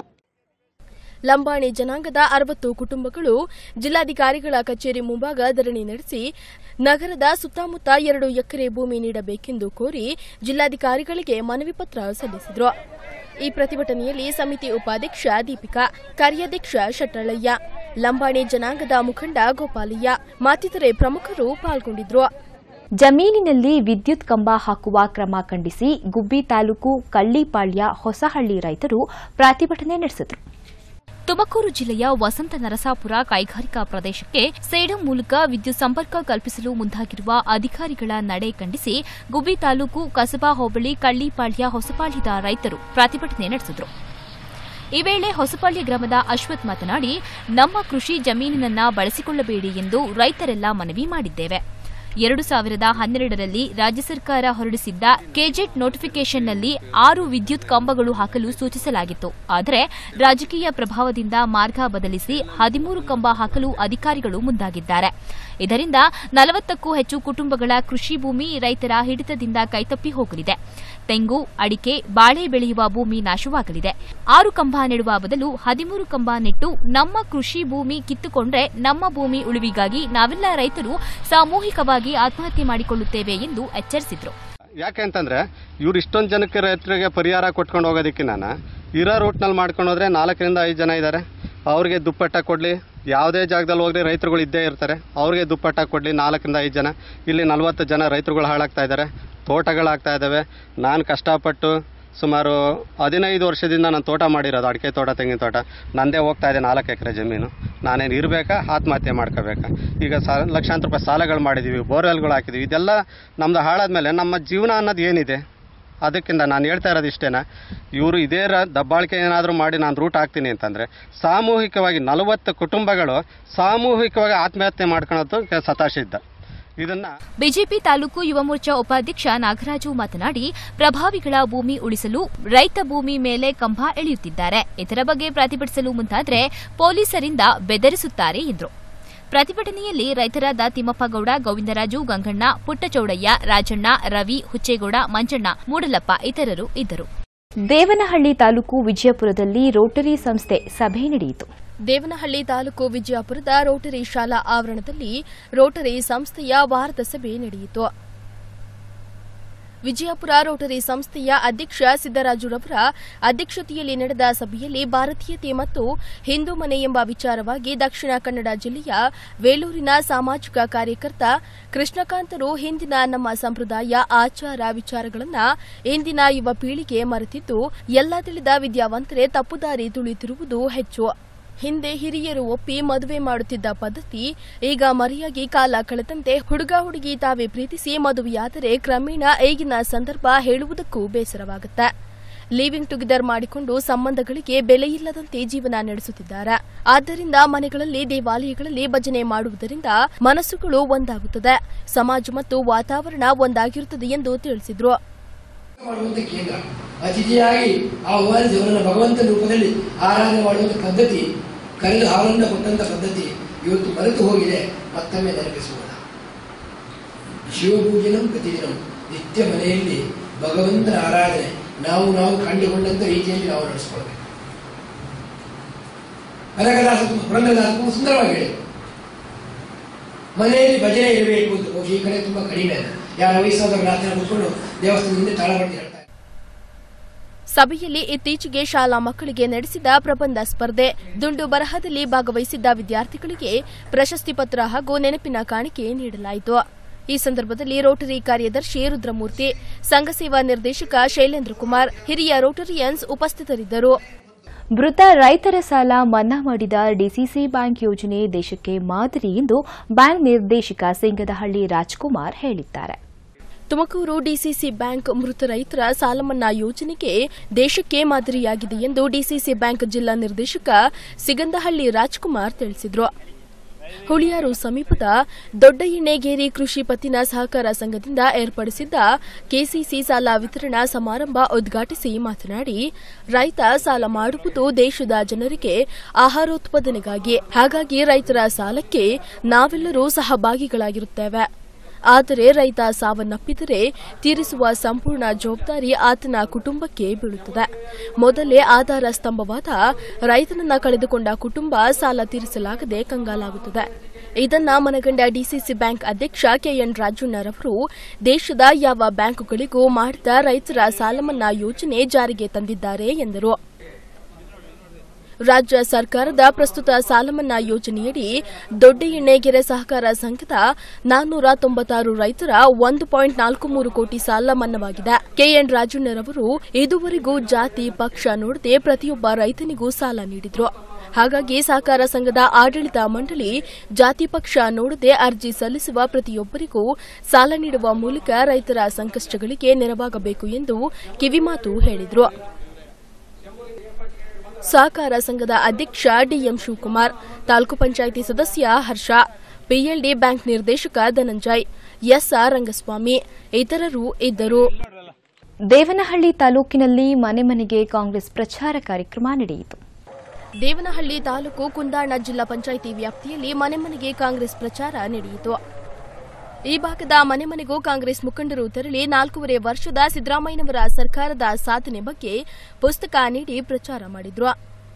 ಲಂಬಾಣಿ ಜನಾಂಗದ 60 ಕುಟುಂಬಗಳು ಜಿಲ್ಲಾಧಿಕಾರಿಗಳ ಕಚೇರಿ ಮುಂಭಾಗ ಧರಣಿ ನಡೆಸಿ ನಗರದ ಸುತ್ತಮುತ್ತ 2 ಎಕರೆ ಭೂಮಿ ನೀಡಬೇಕೆಂದು ಕೋರಿ ಜಿಲ್ಲಾಧಿಕಾರಿಗಳಿಗೆ ಮನವಿ ಪತ್ರ ಸಲ್ಲಿಸಿದರು. ಈ ಪ್ರತಿಭಟನೆಯಲ್ಲಿ ಸಮಿತಿ ಉಪಾಧ್ಯಕ್ಷ ದೀಪಿಕಾ, ಕಾರ್ಯಾಧ್ಯಕ್ಷ ಶಟ್ಟಳಯ್ಯ, ಲಂಬಾಣಿ ಜನಾಂಗದ ಮುಖಂಡ ಗೋಪಾಲಯ್ಯ ಮತ್ತಿತರೆ ಪ್ರಮುಖರು ಪಾಲ್ಗೊಂಡಿದ್ದರು. ಜಮೀನಿನಲ್ಲಿ ವಿದ್ಯುತ್ ಕಂಬ ಹಾಕುವ ಕ್ರಮ ಖಂಡಿಸಿ ಗುಬ್ಬಿ ತಾಲೂಕು ಕಳ್ಳಿಪಾಳ್ಯ ಹೊಸಹಳ್ಳಿ ರೈತರು ಪ್ರತಿಭಟನೆ ನಡೆಸಿದರು. ತುಮಕೂರು ಜಿಲ್ಲೆಯ ವಸಂತ ನರಸಾಪುರ ಕೈಗಾರಿಕಾ ಪ್ರದೇಶಕ್ಕೆ ಸೇಡಂ ಮೂಲಕ ವಿದ್ಯುತ್ ಸಂಪರ್ಕ ಕಲ್ಪಿಸಲು ಮುಂದಾಗಿರುವ ಅಧಿಕಾರಿಗಳ ನಡೆ ಖಂಡಿಸಿ ಗುಬ್ಬಿ ತಾಲೂಕು ಕಸಬಾ ಹೋಬಳಿ ಕಳ್ಳಿಪಾಳ್ಯ ಹೊಸಪಾಳ್ಯದ ರೈತರು ಪ್ರತಿಭಟನೆ ನಡೆಸಿದರು. ಈ ವೇಳೆ ಹೊಸಪಾಳ್ಯ ಗ್ರಾಮದ ಅಶ್ವಥ್ ಮಾತನಾಡಿ, ನಮ್ಮ ಕೃಷಿ ಜಮೀನಿನನ್ನ ಬಳಸಿಕೊಳ್ಳಬೇಡಿ ಎಂದು ರೈತರೆಲ್ಲ ಮನವಿ ಮಾಡಿದ್ದೇವೆ. 2012ರಲ್ಲಿ ರಾಜ್ಯ ಸರ್ಕಾರ ಹೊರಡಿಸಿದ್ದ ಕೆಜೆಟ್ ನೋಟಿಫಿಕೇಷನ್ನಲ್ಲಿ 6 ವಿದ್ಯುತ್ ಕಂಬಗಳು ಹಾಕಲು ಸೂಚಿಸಲಾಗಿತ್ತು. ಆದರೆ ರಾಜಕೀಯ ಪ್ರಭಾವದಿಂದ ಮಾರ್ಗ ಬದಲಿಸಿ 13 ಕಂಬ ಹಾಕಲು ಅಧಿಕಾರಿಗಳು ಮುಂದಾಗಿದ್ದಾರೆ. ಇದರಿಂದ 40ಕ್ಕೂ ಹೆಚ್ಚು ಕುಟುಂಬಗಳ ಕೃಷಿ ಭೂಮಿ ರೈತರ ಹಿಡಿತದಿಂದ ಕೈತಪ್ಪಿ ಹೋಗಲಿದೆ. ತೆಂಗು, ಅಡಿಕೆ, ಬಾಳೆ ಬೆಳೆಯುವ ಭೂಮಿ ನಾಶವಾಗಲಿದೆ. 6 ಕಂಬ ನೆಡುವ ಬದಲು 13 ಕಂಬ ನೆಟ್ಟು ನಮ್ಮ ಕೃಷಿ ಭೂಮಿ ಕಿತ್ತುಕೊಂಡ್ರೆ ನಮ್ಮ ಭೂಮಿ ಉಳಿವಿಗಾಗಿ ನಾವೆಲ್ಲ ರೈತರು ಸಾಮೂಹಿಕವಾಗಿ ಆತ್ಮಹತ್ಯೆ ಮಾಡಿಕೊಳ್ಳುತ್ತೇವೆ ಎಂದು ಎಚ್ಚರಿಸಿದರು. ಯಾಕೆ ಅಂತಂದ್ರೆ ಇವ್ರು ಇಷ್ಟೊಂದು ಜನಕ್ಕೆ ರೈತರಿಗೆ ಪರಿಹಾರ ಕೊಟ್ಕೊಂಡು ಹೋಗೋದಕ್ಕೆ ನಾನು ಇರೋ ರೂಟ್ನಲ್ಲಿ ಮಾಡ್ಕೊಂಡು ಹೋದ್ರೆ 4 ರಿಂದ 5 ಜನ ಇದ್ದಾರೆ. ಅವ್ರಿಗೆ ದುಪ್ಪಟ್ಟ ಕೊಡಲಿ, ಯಾವುದೇ ಜಾಗದಲ್ಲಿ ಹೋಗ್ಲಿ ರೈತರುಗಳು ಇದ್ದೇ ಇರ್ತಾರೆ. ಅವ್ರಿಗೆ ದುಪ್ಪಟ್ಟ ಕೊಡಲಿ 4 ರಿಂದ 5 ಜನ. ಇಲ್ಲಿ 40 ಜನ ರೈತರುಗಳು ಹಾಳಾಗ್ತಾ ಇದ್ದಾರೆ, ತೋಟಗಳಾಗ್ತಾ ಇದ್ದಾವೆ. ನಾನು ಕಷ್ಟಪಟ್ಟು ಸುಮಾರು 15 ವರ್ಷದಿಂದ ನಾನು ತೋಟ ಮಾಡಿರೋದು, ಅಡಿಕೆ ತೋಟ, ತೆಂಗಿನ ತೋಟ. ನಂದೇ ಹೋಗ್ತಾ ಇದೆ 4 ಎಕರೆ ಜಮೀನು. ನಾನೇನು ಇರಬೇಕಾ, ಆತ್ಮಹತ್ಯೆ ಮಾಡ್ಕೋಬೇಕಾ? ಈಗ ಲಕ್ಷಾಂತರ ರೂಪಾಯಿ ಸಾಲಗಳು ಮಾಡಿದ್ದೀವಿ, ಬೋರ್ವೆಲ್ಗಳು ಹಾಕಿದ್ದೀವಿ. ಇದೆಲ್ಲ ನಮ್ಮದು ಹಾಳಾದ್ಮೇಲೆ ನಮ್ಮ ಜೀವನ ಅನ್ನೋದು ಏನಿದೆ? ಅದಕ್ಕಿಂತ ನಾನು ಹೇಳ್ತಾ ಇರೋದು ಇಷ್ಟೇನಾ, ಇವರು ಇದೇ ದಬ್ಬಾಳಿಕೆ ಏನಾದರೂ ಮಾಡಿ ನಾನು ರೂಟ್ ಹಾಕ್ತೀನಿ ಅಂತಂದರೆ ಸಾಮೂಹಿಕವಾಗಿ 40 ಕುಟುಂಬಗಳು ಸಾಮೂಹಿಕವಾಗಿ ಆತ್ಮಹತ್ಯೆ ಮಾಡ್ಕೊಳ್ಳೋದು ಸತಾಶಿದ್ದ. ಇದನ್ನ ಬಿಜೆಪಿ ತಾಲೂಕು ಯುವ ಮೋರ್ಚಾ ಉಪಾಧ್ಯಕ್ಷ ನಾಗರಾಜು ಮಾತನಾಡಿ, ಪ್ರಭಾವಿಗಳ ಭೂಮಿ ಉಳಿಸಲು ರೈತ ಭೂಮಿ ಮೇಲೆ ಕಂಬ ಎಳೆಯುತ್ತಿದ್ದಾರೆ. ಇದರ ಬಗ್ಗೆ ಪ್ರತಿಭಟಿಸಲು ಮುಂದಾದರೆ ಪೊಲೀಸರಿಂದ ಬೆದರಿಸುತ್ತಾರೆ ಎಂದರು. ಪ್ರತಿಭಟನೆಯಲ್ಲಿ ರೈತರಾದ ತಿಮ್ಮಪ್ಪಗೌಡ, ಗೋವಿಂದರಾಜು, ಗಂಗಣ್ಣ, ಪುಟ್ಟಚೌಡಯ್ಯ, ರಾಜಣ್ಣ, ರವಿ, ಹುಚ್ಚೇಗೌಡ, ಮಂಜಣ್ಣ, ಮೂಡಲಪ್ಪ ಇತರರು ಇದ್ದರು. ದೇವನಹಳ್ಳಿ ತಾಲೂಕು ವಿಜಯಪುರದಲ್ಲಿ ರೋಟರಿ ಸಂಸ್ಥೆ ಸಭೆ ನಡೆಯಿತು. ದೇವನಹಳ್ಳಿ ತಾಲೂಕು ವಿಜಯಪುರದ ರೋಟರಿ ಶಾಲಾ ಆವರಣದಲ್ಲಿ ರೋಟರಿ ಸಂಸ್ಥೆಯ ವಾರದ ಸಭೆ ನಡೆಯಿತು. ವಿಜಯಪುರ ರೋಟರಿ ಸಂಸ್ಥೆಯ ಅಧ್ಯಕ್ಷ ಸಿದ್ದರಾಜುರವರ ಅಧ್ಯಕ್ಷತೆಯಲ್ಲಿ ನಡೆದ ಸಭೆಯಲ್ಲಿ ಭಾರತೀಯತೆ ಮತ್ತು ಹಿಂದೂ ಮನೆ ಎಂಬ ವಿಚಾರವಾಗಿ ದಕ್ಷಿಣ ಕನ್ನಡ ಜಿಲ್ಲೆಯ ವೇಲೂರಿನ ಸಾಮಾಜಿಕ ಕಾರ್ಯಕರ್ತ ಕೃಷ್ಣಕಾಂತರು ಹಿಂದಿನ ನಮ್ಮ ಸಂಪ್ರದಾಯ, ಆಚಾರ, ವಿಚಾರಗಳನ್ನು ಇಂದಿನ ಯುವ ಪೀಳಿಗೆ ಮರೆತಿದ್ದು ಎಲ್ಲ ತಿಳಿದ ವಿದ್ಯಾವಂತರೇ ತಪ್ಪುದಾರಿ ತುಳಿಯುತ್ತಿರುವುದು ಹೆಚ್ಚು. ಹಿಂದೆ ಹಿರಿಯರು ಒಪ್ಪಿ ಮದುವೆ ಮಾಡುತ್ತಿದ್ದ ಪದ್ಧತಿ ಈಗ ಮರೆಯಾಗಿ ಕಾಲ ಕಳೆದಂತೆ ಹುಡುಗ ಹುಡುಗಿ ತಾವೇ ಪ್ರೀತಿಸಿ ಮದುವೆಯಾದರೆ ಕ್ರಮೇಣ ಈಗಿನ ಸಂದರ್ಭ ಹೇಳುವುದಕ್ಕೂ ಬೇಸರವಾಗುತ್ತೆ. ಲಿವಿಂಗ್ ಟುಗೆದರ್ ಮಾಡಿಕೊಂಡು ಸಂಬಂಧಗಳಿಗೆ ಬೆಲೆಯಿಲ್ಲದಂತೆ ಜೀವನ ನಡೆಸುತ್ತಿದ್ದಾರೆ. ಆದ್ದರಿಂದ ಮನೆಗಳಲ್ಲಿ, ದೇವಾಲಯಗಳಲ್ಲಿ ಭಜನೆ ಮಾಡುವುದರಿಂದ ಮನಸ್ಸುಗಳು ಒಂದಾಗುತ್ತದೆ, ಸಮಾಜ ಮತ್ತು ವಾತಾವರಣ ಒಂದಾಗಿರುತ್ತದೆ ಎಂದು ತಿಳಿಸಿದರು. ಅತಿಥಿಯಾಗಿ ಆಹ್ವಾನಿಸಿ ಭಗವಂತನ ರೂಪದಲ್ಲಿ ಆರಾಧನೆ ಮಾಡುವಂಥ ಪದ್ಧತಿ, ಕರೆದು ಆನಂದ ಕೊಟ್ಟಂತ ಪದ್ಧತಿ ಇವತ್ತು ಮರೆತು ಹೋಗಿದೆ. ಮತ್ತೊಮ್ಮೆ ನೆನಪಿಸುವುದ ಶಿವಪೂಜನಂ ಪ್ರತಿದಿನಂ, ನಿತ್ಯ ಮನೆಯಲ್ಲಿ ಭಗವಂತನ ಆರಾಧನೆ ನಾವು ಕಂಡುಕೊಂಡಂತ ರೀತಿಯಲ್ಲಿ ನಾವು ನಡೆಸಿಕೊಳ್ಬೇಕು. ಪುರಂದರದಾಸ ತುಂಬಾ ಸುಂದರವಾಗಿ ಹೇಳಿ, ಮನೆಯಲ್ಲಿ ಭಜನೆ ಇರಬೇಕು ಅಂತ. ಬಹುಶಃ ಈ ಕಡೆ ತುಂಬಾ ಕಡಿಮೆ, ಯಾರ ವಯಸ್ಸಾದವರು ರಾತ್ರಿ ಕೂತ್ಕೊಂಡು ದೇವಸ್ಥಾನದಿಂದ ತಾಳ ಬಡ್ಡಿ ಹೇಳ್ತಾರೆ. ಸಭೆಯಲ್ಲಿ ಇತ್ತೀಚೆಗೆ ಶಾಲಾ ಮಕ್ಕಳಿಗೆ ನಡೆಸಿದ ಪ್ರಬಂಧ ಸ್ಪರ್ಧೆ, ದುಂಡು ಬರಹದಲ್ಲಿ ಭಾಗವಹಿಸಿದ್ದ ವಿದ್ಯಾರ್ಥಿಗಳಿಗೆ ಪ್ರಶಸ್ತಿ ಪತ್ರ ಹಾಗೂ ನೆನಪಿನ ಕಾಣಿಕೆ ನೀಡಲಾಯಿತು. ಈ ಸಂದರ್ಭದಲ್ಲಿ ರೋಟರಿ ಕಾರ್ಯದರ್ಶಿ ರುದ್ರಮೂರ್ತಿ, ಸಂಘ ಸೇವಾ ನಿರ್ದೇಶಕ ಶೈಲೇಂದ್ರ ಕುಮಾರ್, ಹಿರಿಯ ರೋಟರಿಯನ್ಸ್ ಉಪಸ್ಥಿತರಿದ್ದರು. ಮೃತ ರೈತರ ಸಾಲ ಮನ್ನಾ ಮಾಡಿದ ಡಿಸಿಸಿ ಬ್ಯಾಂಕ್ ಯೋಜನೆ ದೇಶಕ್ಕೆ ಮಾದರಿ ಎಂದು ಬ್ಯಾಂಕ್ ನಿರ್ದೇಶಕ ಸಿಂಗದಹಳ್ಳಿ ರಾಜ್ಕುಮಾರ್ ಹೇಳಿದ್ದಾರೆ. ತುಮಕೂರು ಡಿಸಿಸಿ ಬ್ಯಾಂಕ್ ಮೃತ ರೈತರ ಸಾಲಮನ್ನಾ ಯೋಜನೆಗೆ ದೇಶಕ್ಕೆ ಮಾದರಿಯಾಗಿದೆ ಎಂದು ಡಿಸಿಸಿ ಬ್ಯಾಂಕ್ ಜಿಲ್ಲಾ ನಿರ್ದೇಶಕ ಸಿಗಂದಹಳ್ಳಿ ರಾಜ್ಕುಮಾರ್ ತಿಳಿಸಿದರು. ಹುಳಿಯಾರು ಸಮೀಪದ ದೊಡ್ಡ ಎಣ್ಣೆಗೇರಿ ಕೃಷಿ ಪತ್ತಿನ ಸಹಕಾರ ಸಂಘದಿಂದ ಏರ್ಪಡಿಸಿದ್ದ ಕೆಸಿಸಿ ಸಾಲ ವಿತರಣಾ ಸಮಾರಂಭ ಉದ್ಘಾಟಿಸಿ ಮಾತನಾಡಿ, ರೈತ ಸಾಲ ಮಾಡುವುದು ದೇಶದ ಜನರಿಗೆ ಆಹಾರೋತ್ಪಾದನೆಗಾಗಿ. ಹಾಗಾಗಿ ರೈತರ ಸಾಲಕ್ಕೆ ನಾವೆಲ್ಲರೂ ಸಹಭಾಗಿಗಳಾಗಿರುತ್ತೇವೆ. ಆದರೆ ರೈತ ಸಾವನ್ನಪ್ಪಿದರೆ ತೀರಿಸುವ ಸಂಪೂರ್ಣ ಜವಾಬ್ದಾರಿ ಆತನ ಕುಟುಂಬಕ್ಕೆ ಬೀಳುತ್ತದೆ. ಮೊದಲೇ ಆಧಾರ ಸ್ತಂಭವಾದ ರೈತನನ್ನ ಕಳೆದುಕೊಂಡ ಕುಟುಂಬ ಸಾಲ ತೀರಿಸಲಾಗದೆ ಕಂಗಾಲಾಗುತ್ತದೆ. ಇದನ್ನ ಮನಗಂಡ ಡಿಸಿಸಿ ಬ್ಯಾಂಕ್ ಅಧ್ಯಕ್ಷ ಕೆಎನ್ ರಾಜಣ್ಣರವರು ದೇಶದ ಯಾವ ಬ್ಯಾಂಕುಗಳಿಗೂ ಮಾಡಿದ ರೈತರ ಸಾಲಮನ್ನಾ ಯೋಜನೆ ಜಾರಿಗೆ ತಂದಿದ್ದಾರೆ ಎಂದರು. ರಾಜ್ಯ ಸರ್ಕಾರದ ಪ್ರಸ್ತುತ ಸಾಲಮನ್ನಾ ಯೋಜನೆಯಡಿ ದೊಡ್ಡ ಎಣ್ಣೆಗೆರೆ ಸಹಕಾರ ಸಂಘದ 496 ರೈತರ 1.43 ಕೋಟಿ ಸಾಲ ಮನ್ನಾವಾಗಿದೆ. ಕೆಎನ್ ರಾಜಣ್ಣರವರು ಇದುವರೆಗೂ ಜಾತಿ ಪಕ್ಷ ನೋಡದೆ ಪ್ರತಿಯೊಬ್ಬ ರೈತನಿಗೂ ಸಾಲ ನೀಡಿದ್ರು. ಹಾಗಾಗಿ ಸಹಕಾರ ಸಂಘದ ಆಡಳಿತ ಮಂಡಳಿ ಜಾತಿ ಪಕ್ಷ ನೋಡದೆ ಅರ್ಜಿ ಸಲ್ಲಿಸುವ ಪ್ರತಿಯೊಬ್ಬರಿಗೂ ಸಾಲ ನೀಡುವ ಮೂಲಕ ರೈತರ ಸಂಕಷ್ಟಗಳಿಗೆ ನೆರವಾಗಬೇಕು ಎಂದು ಕಿವಿಮಾತು ಹೇಳಿದರು. ಸಹಕಾರ ಸಂಘದ ಅಧ್ಯಕ್ಷ ಡಿಎಂ ಶಿವಕುಮಾರ್, ತಾಲೂಕು ಪಂಚಾಯಿತಿ ಸದಸ್ಯ ಹರ್ಷ, ಪಿಎಲ್ಡಿ ಬ್ಯಾಂಕ್ ನಿರ್ದೇಶಕ ಧನಂಜಯ್, ಎಸ್ಆರ್ ರಂಗಸ್ವಾಮಿ ಇತರರು ಇದ್ದರು. ದೇವನಹಳ್ಳಿ ತಾಲೂಕಿನಲ್ಲಿ ಮನೆ ಮನೆಗೆ ಕಾಂಗ್ರೆಸ್ ಪ್ರಚಾರ ಕಾರ್ಯಕ್ರಮ ನಡೆಯಿತು. ದೇವನಹಳ್ಳಿ ತಾಲೂಕು ಕುಂದಾಣ ಜಿಲ್ಲಾ ಪಂಚಾಯಿತಿ ವ್ಯಾಪ್ತಿಯಲ್ಲಿ ಮನೆ ಮನೆಗೆ ಕಾಂಗ್ರೆಸ್ ಪ್ರಚಾರ ನಡೆಯಿತು. ಈ ಭಾಗದ ಮನೆ ಮನೆಗೂ ಕಾಂಗ್ರೆಸ್ ಮುಖಂಡರು ತೆರಳಿ 4.5 ವರ್ಷದ ಸಿದ್ದರಾಮಯ್ಯನವರ ಸರ್ಕಾರದ ಸಾಧನೆ ಬಗ್ಗೆ ಪುಸ್ತಕ ನೀಡಿ ಪ್ರಚಾರ ಮಾಡಿದ್ರು.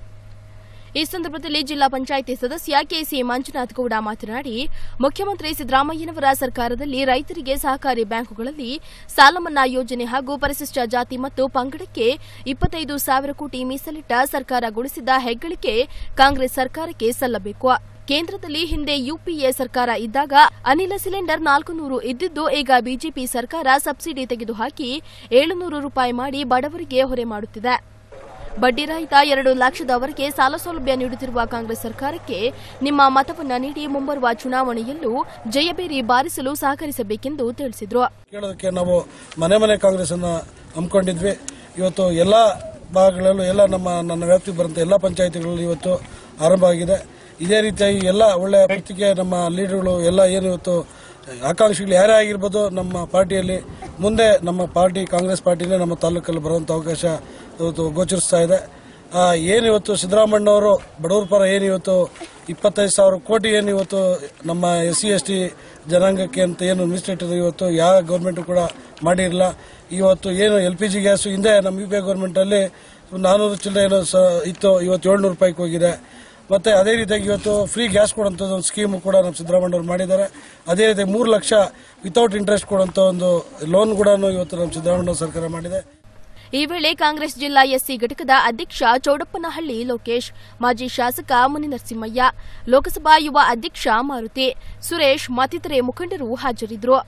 ಈ ಸಂದರ್ಭದಲ್ಲಿ ಜಿಲ್ಲಾ ಪಂಚಾಯಿತಿ ಸದಸ್ಯ ಕೆಸಿ ಮಂಜುನಾಥ್ ಗೌಡ ಮಾತನಾಡಿ, ಮುಖ್ಯಮಂತ್ರಿ ಸಿದ್ದರಾಮಯ್ಯನವರ ಸರ್ಕಾರದಲ್ಲಿ ರೈತರಿಗೆ ಸಹಕಾರಿ ಬ್ಯಾಂಕುಗಳಲ್ಲಿ ಸಾಲ ಮನ್ನಾ ಯೋಜನೆ ಹಾಗೂ ಪರಿಶಿಷ್ಟ ಜಾತಿ ಮತ್ತು ಪಂಗಡಕ್ಕೆ 25,000 ಕೋಟಿ ಮೀಸಲಿಟ್ಟ ಸರ್ಕಾರಗೊಳಿಸಿದ ಹೆಗ್ಗಳಿಕೆ ಕಾಂಗ್ರೆಸ್ ಸರ್ಕಾರಕ್ಕೆ ಸಲ್ಲಬೇಕು. ಕೇಂದ್ರದಲ್ಲಿ ಹಿಂದೆ ಯುಪಿಎ ಸರ್ಕಾರ ಇದ್ದಾಗ ಅನಿಲ ಸಿಲಿಂಡರ್ 400 ಇದ್ದಿದ್ದು ಈಗ ಬಿಜೆಪಿ ಸರ್ಕಾರ ಸಬ್ಸಿಡಿ ತೆಗೆದುಹಾಕಿ 700 ರೂಪಾಯಿ ಮಾಡಿ ಬಡವರಿಗೆ ಹೊರೆ ಮಾಡುತ್ತಿದೆ. ಬಡ್ಡಿರಹಿತ 2 ಲಕ್ಷದವರೆಗೆ ಸಾಲ ಸೌಲಭ್ಯ ನೀಡುತ್ತಿರುವ ಕಾಂಗ್ರೆಸ್ ಸರ್ಕಾರಕ್ಕೆ ನಿಮ್ಮ ಮತವನ್ನ ನೀಡಿ ಮುಂಬರುವ ಚುನಾವಣೆಯಲ್ಲೂ ಜಯಬೇರಿ ಬಾರಿಸಲು ಸಹಕರಿಸಬೇಕೆಂದು ತಿಳಿಸಿದರು. ಕೇಳೋದಕ್ಕೆ ನಾವು ಮನೆ ಮನೆ ಕಾಂಗ್ರೆಸ್ ಅನ್ನು ಹಮ್ಮಿಕೊಂಡಿದ್ವಿ. ಇವತ್ತು ಎಲ್ಲಾ ಭಾಗಗಳಲ್ಲೂ ನನ್ನ ವ್ಯಾಪ್ತಿಗೆ ಬರುವಂತಹ ಎಲ್ಲಾ ಪಂಚಾಯಿತಿಗಳಲ್ಲಿ ಇವತ್ತು ಆರಂಭ ಆಗಿದೆ. ಇದೇ ರೀತಿಯಾಗಿ ಎಲ್ಲ ಒಳ್ಳೆಯ ಪತ್ರಿಕೆ ನಮ್ಮ ಲೀಡರ್ಗಳು ಎಲ್ಲ ಏನು ಇವತ್ತು ಆಕಾಂಕ್ಷಿಗಳು ಯಾರೇ ಆಗಿರ್ಬೋದು ನಮ್ಮ ಪಾರ್ಟಿಯಲ್ಲಿ ಮುಂದೆ ನಮ್ಮ ಪಾರ್ಟಿ ಕಾಂಗ್ರೆಸ್ ಪಾರ್ಟಿನೇ ನಮ್ಮ ತಾಲೂಕಲ್ಲಿ ಬರುವಂಥ ಅವಕಾಶ ಇವತ್ತು ಗೋಚರಿಸ್ತಾ ಇದೆ. ಏನಿವತ್ತು ಸಿದ್ದರಾಮಯ್ಯನವರು ಬಡವರ ಪರ ಏನಿವತ್ತು 25,000 ಕೋಟಿ ಏನು ಇವತ್ತು ನಮ್ಮ SC/ST ಜನಾಂಗಕ್ಕೆ ಅಂತ ಏನು ಮೀಸಲಿಟ್ಟಿದ್ರು ಇವತ್ತು ಯಾವ ಗೌರ್ಮೆಂಟ್ ಕೂಡ ಮಾಡಿರಲಿಲ್ಲ. ಇವತ್ತು ಏನು LPG ಗ್ಯಾಸ್ ಹಿಂದೆ ನಮ್ಮ UPA ಗೌರ್ಮೆಂಟ್ ಅಲ್ಲಿ 400 ಚಿಲ್ಲರೆ ಏನೋ ಇತ್ತು, ಇವತ್ತು 700 ರೂಪಾಯಿಗೆ ಹೋಗಿದೆ. ಮತ್ತೆ ಅದೇ ರೀತಿಯಾಗಿ ಇವತ್ತು ಫ್ರೀ ಗ್ಯಾಸ್ ಕೊಡುವಂತ ಒಂದು ಸ್ಕೀಮ್ ಕೂಡ ನಮ್ಮ ಸಿದ್ದರಾಮಯ್ಯ ಅವರು ಮಾಡಿದ್ದಾರೆ. ಅದೇ ರೀತಿ 3 ಲಕ್ಷ ವಿತೌಟ್ ಇಂಟ್ರೆಸ್ಟ್ ಕೊಡುವಂತ ಒಂದು ಲೋನ್ ಕೂಡ ಇವತ್ತು ನಮ್ಮ ಸಿದ್ದರಾಮಯ್ಯ ಸರ್ಕಾರ ಮಾಡಿದೆ. ಈ ವೇಳೆ ಕಾಂಗ್ರೆಸ್ ಜಿಲ್ಲಾ ಎಸ್ಸಿ ಘಟಕದ ಅಧ್ಯಕ್ಷ ಚೌಡಪ್ಪನಹಳ್ಳಿ ಲೋಕೇಶ್, ಮಾಜಿ ಶಾಸಕ ಮುನಿನರಸಿಂಹಯ್ಯ, ಲೋಕಸಭಾ ಯುವ ಅಧ್ಯಕ್ಷ ಮಾರುತಿ, ಸುರೇಶ್ ಮತ್ತಿತರೆ ಮುಖಂಡರು ಹಾಜರಿದ್ದರು.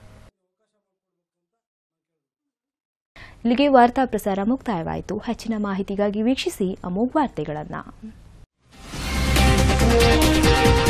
ಇಲ್ಲಿಗೆ ವಾರ್ತಾ ಪ್ರಸಾರ ಮುಕ್ತಾಯವಾಯಿತು. ಹೆಚ್ಚಿನ ಮಾಹಿತಿಗಾಗಿ ವೀಕ್ಷಿಸಿ ಅಮೋಘ್ ವಾರ್ತೆಗಳನ್ನು.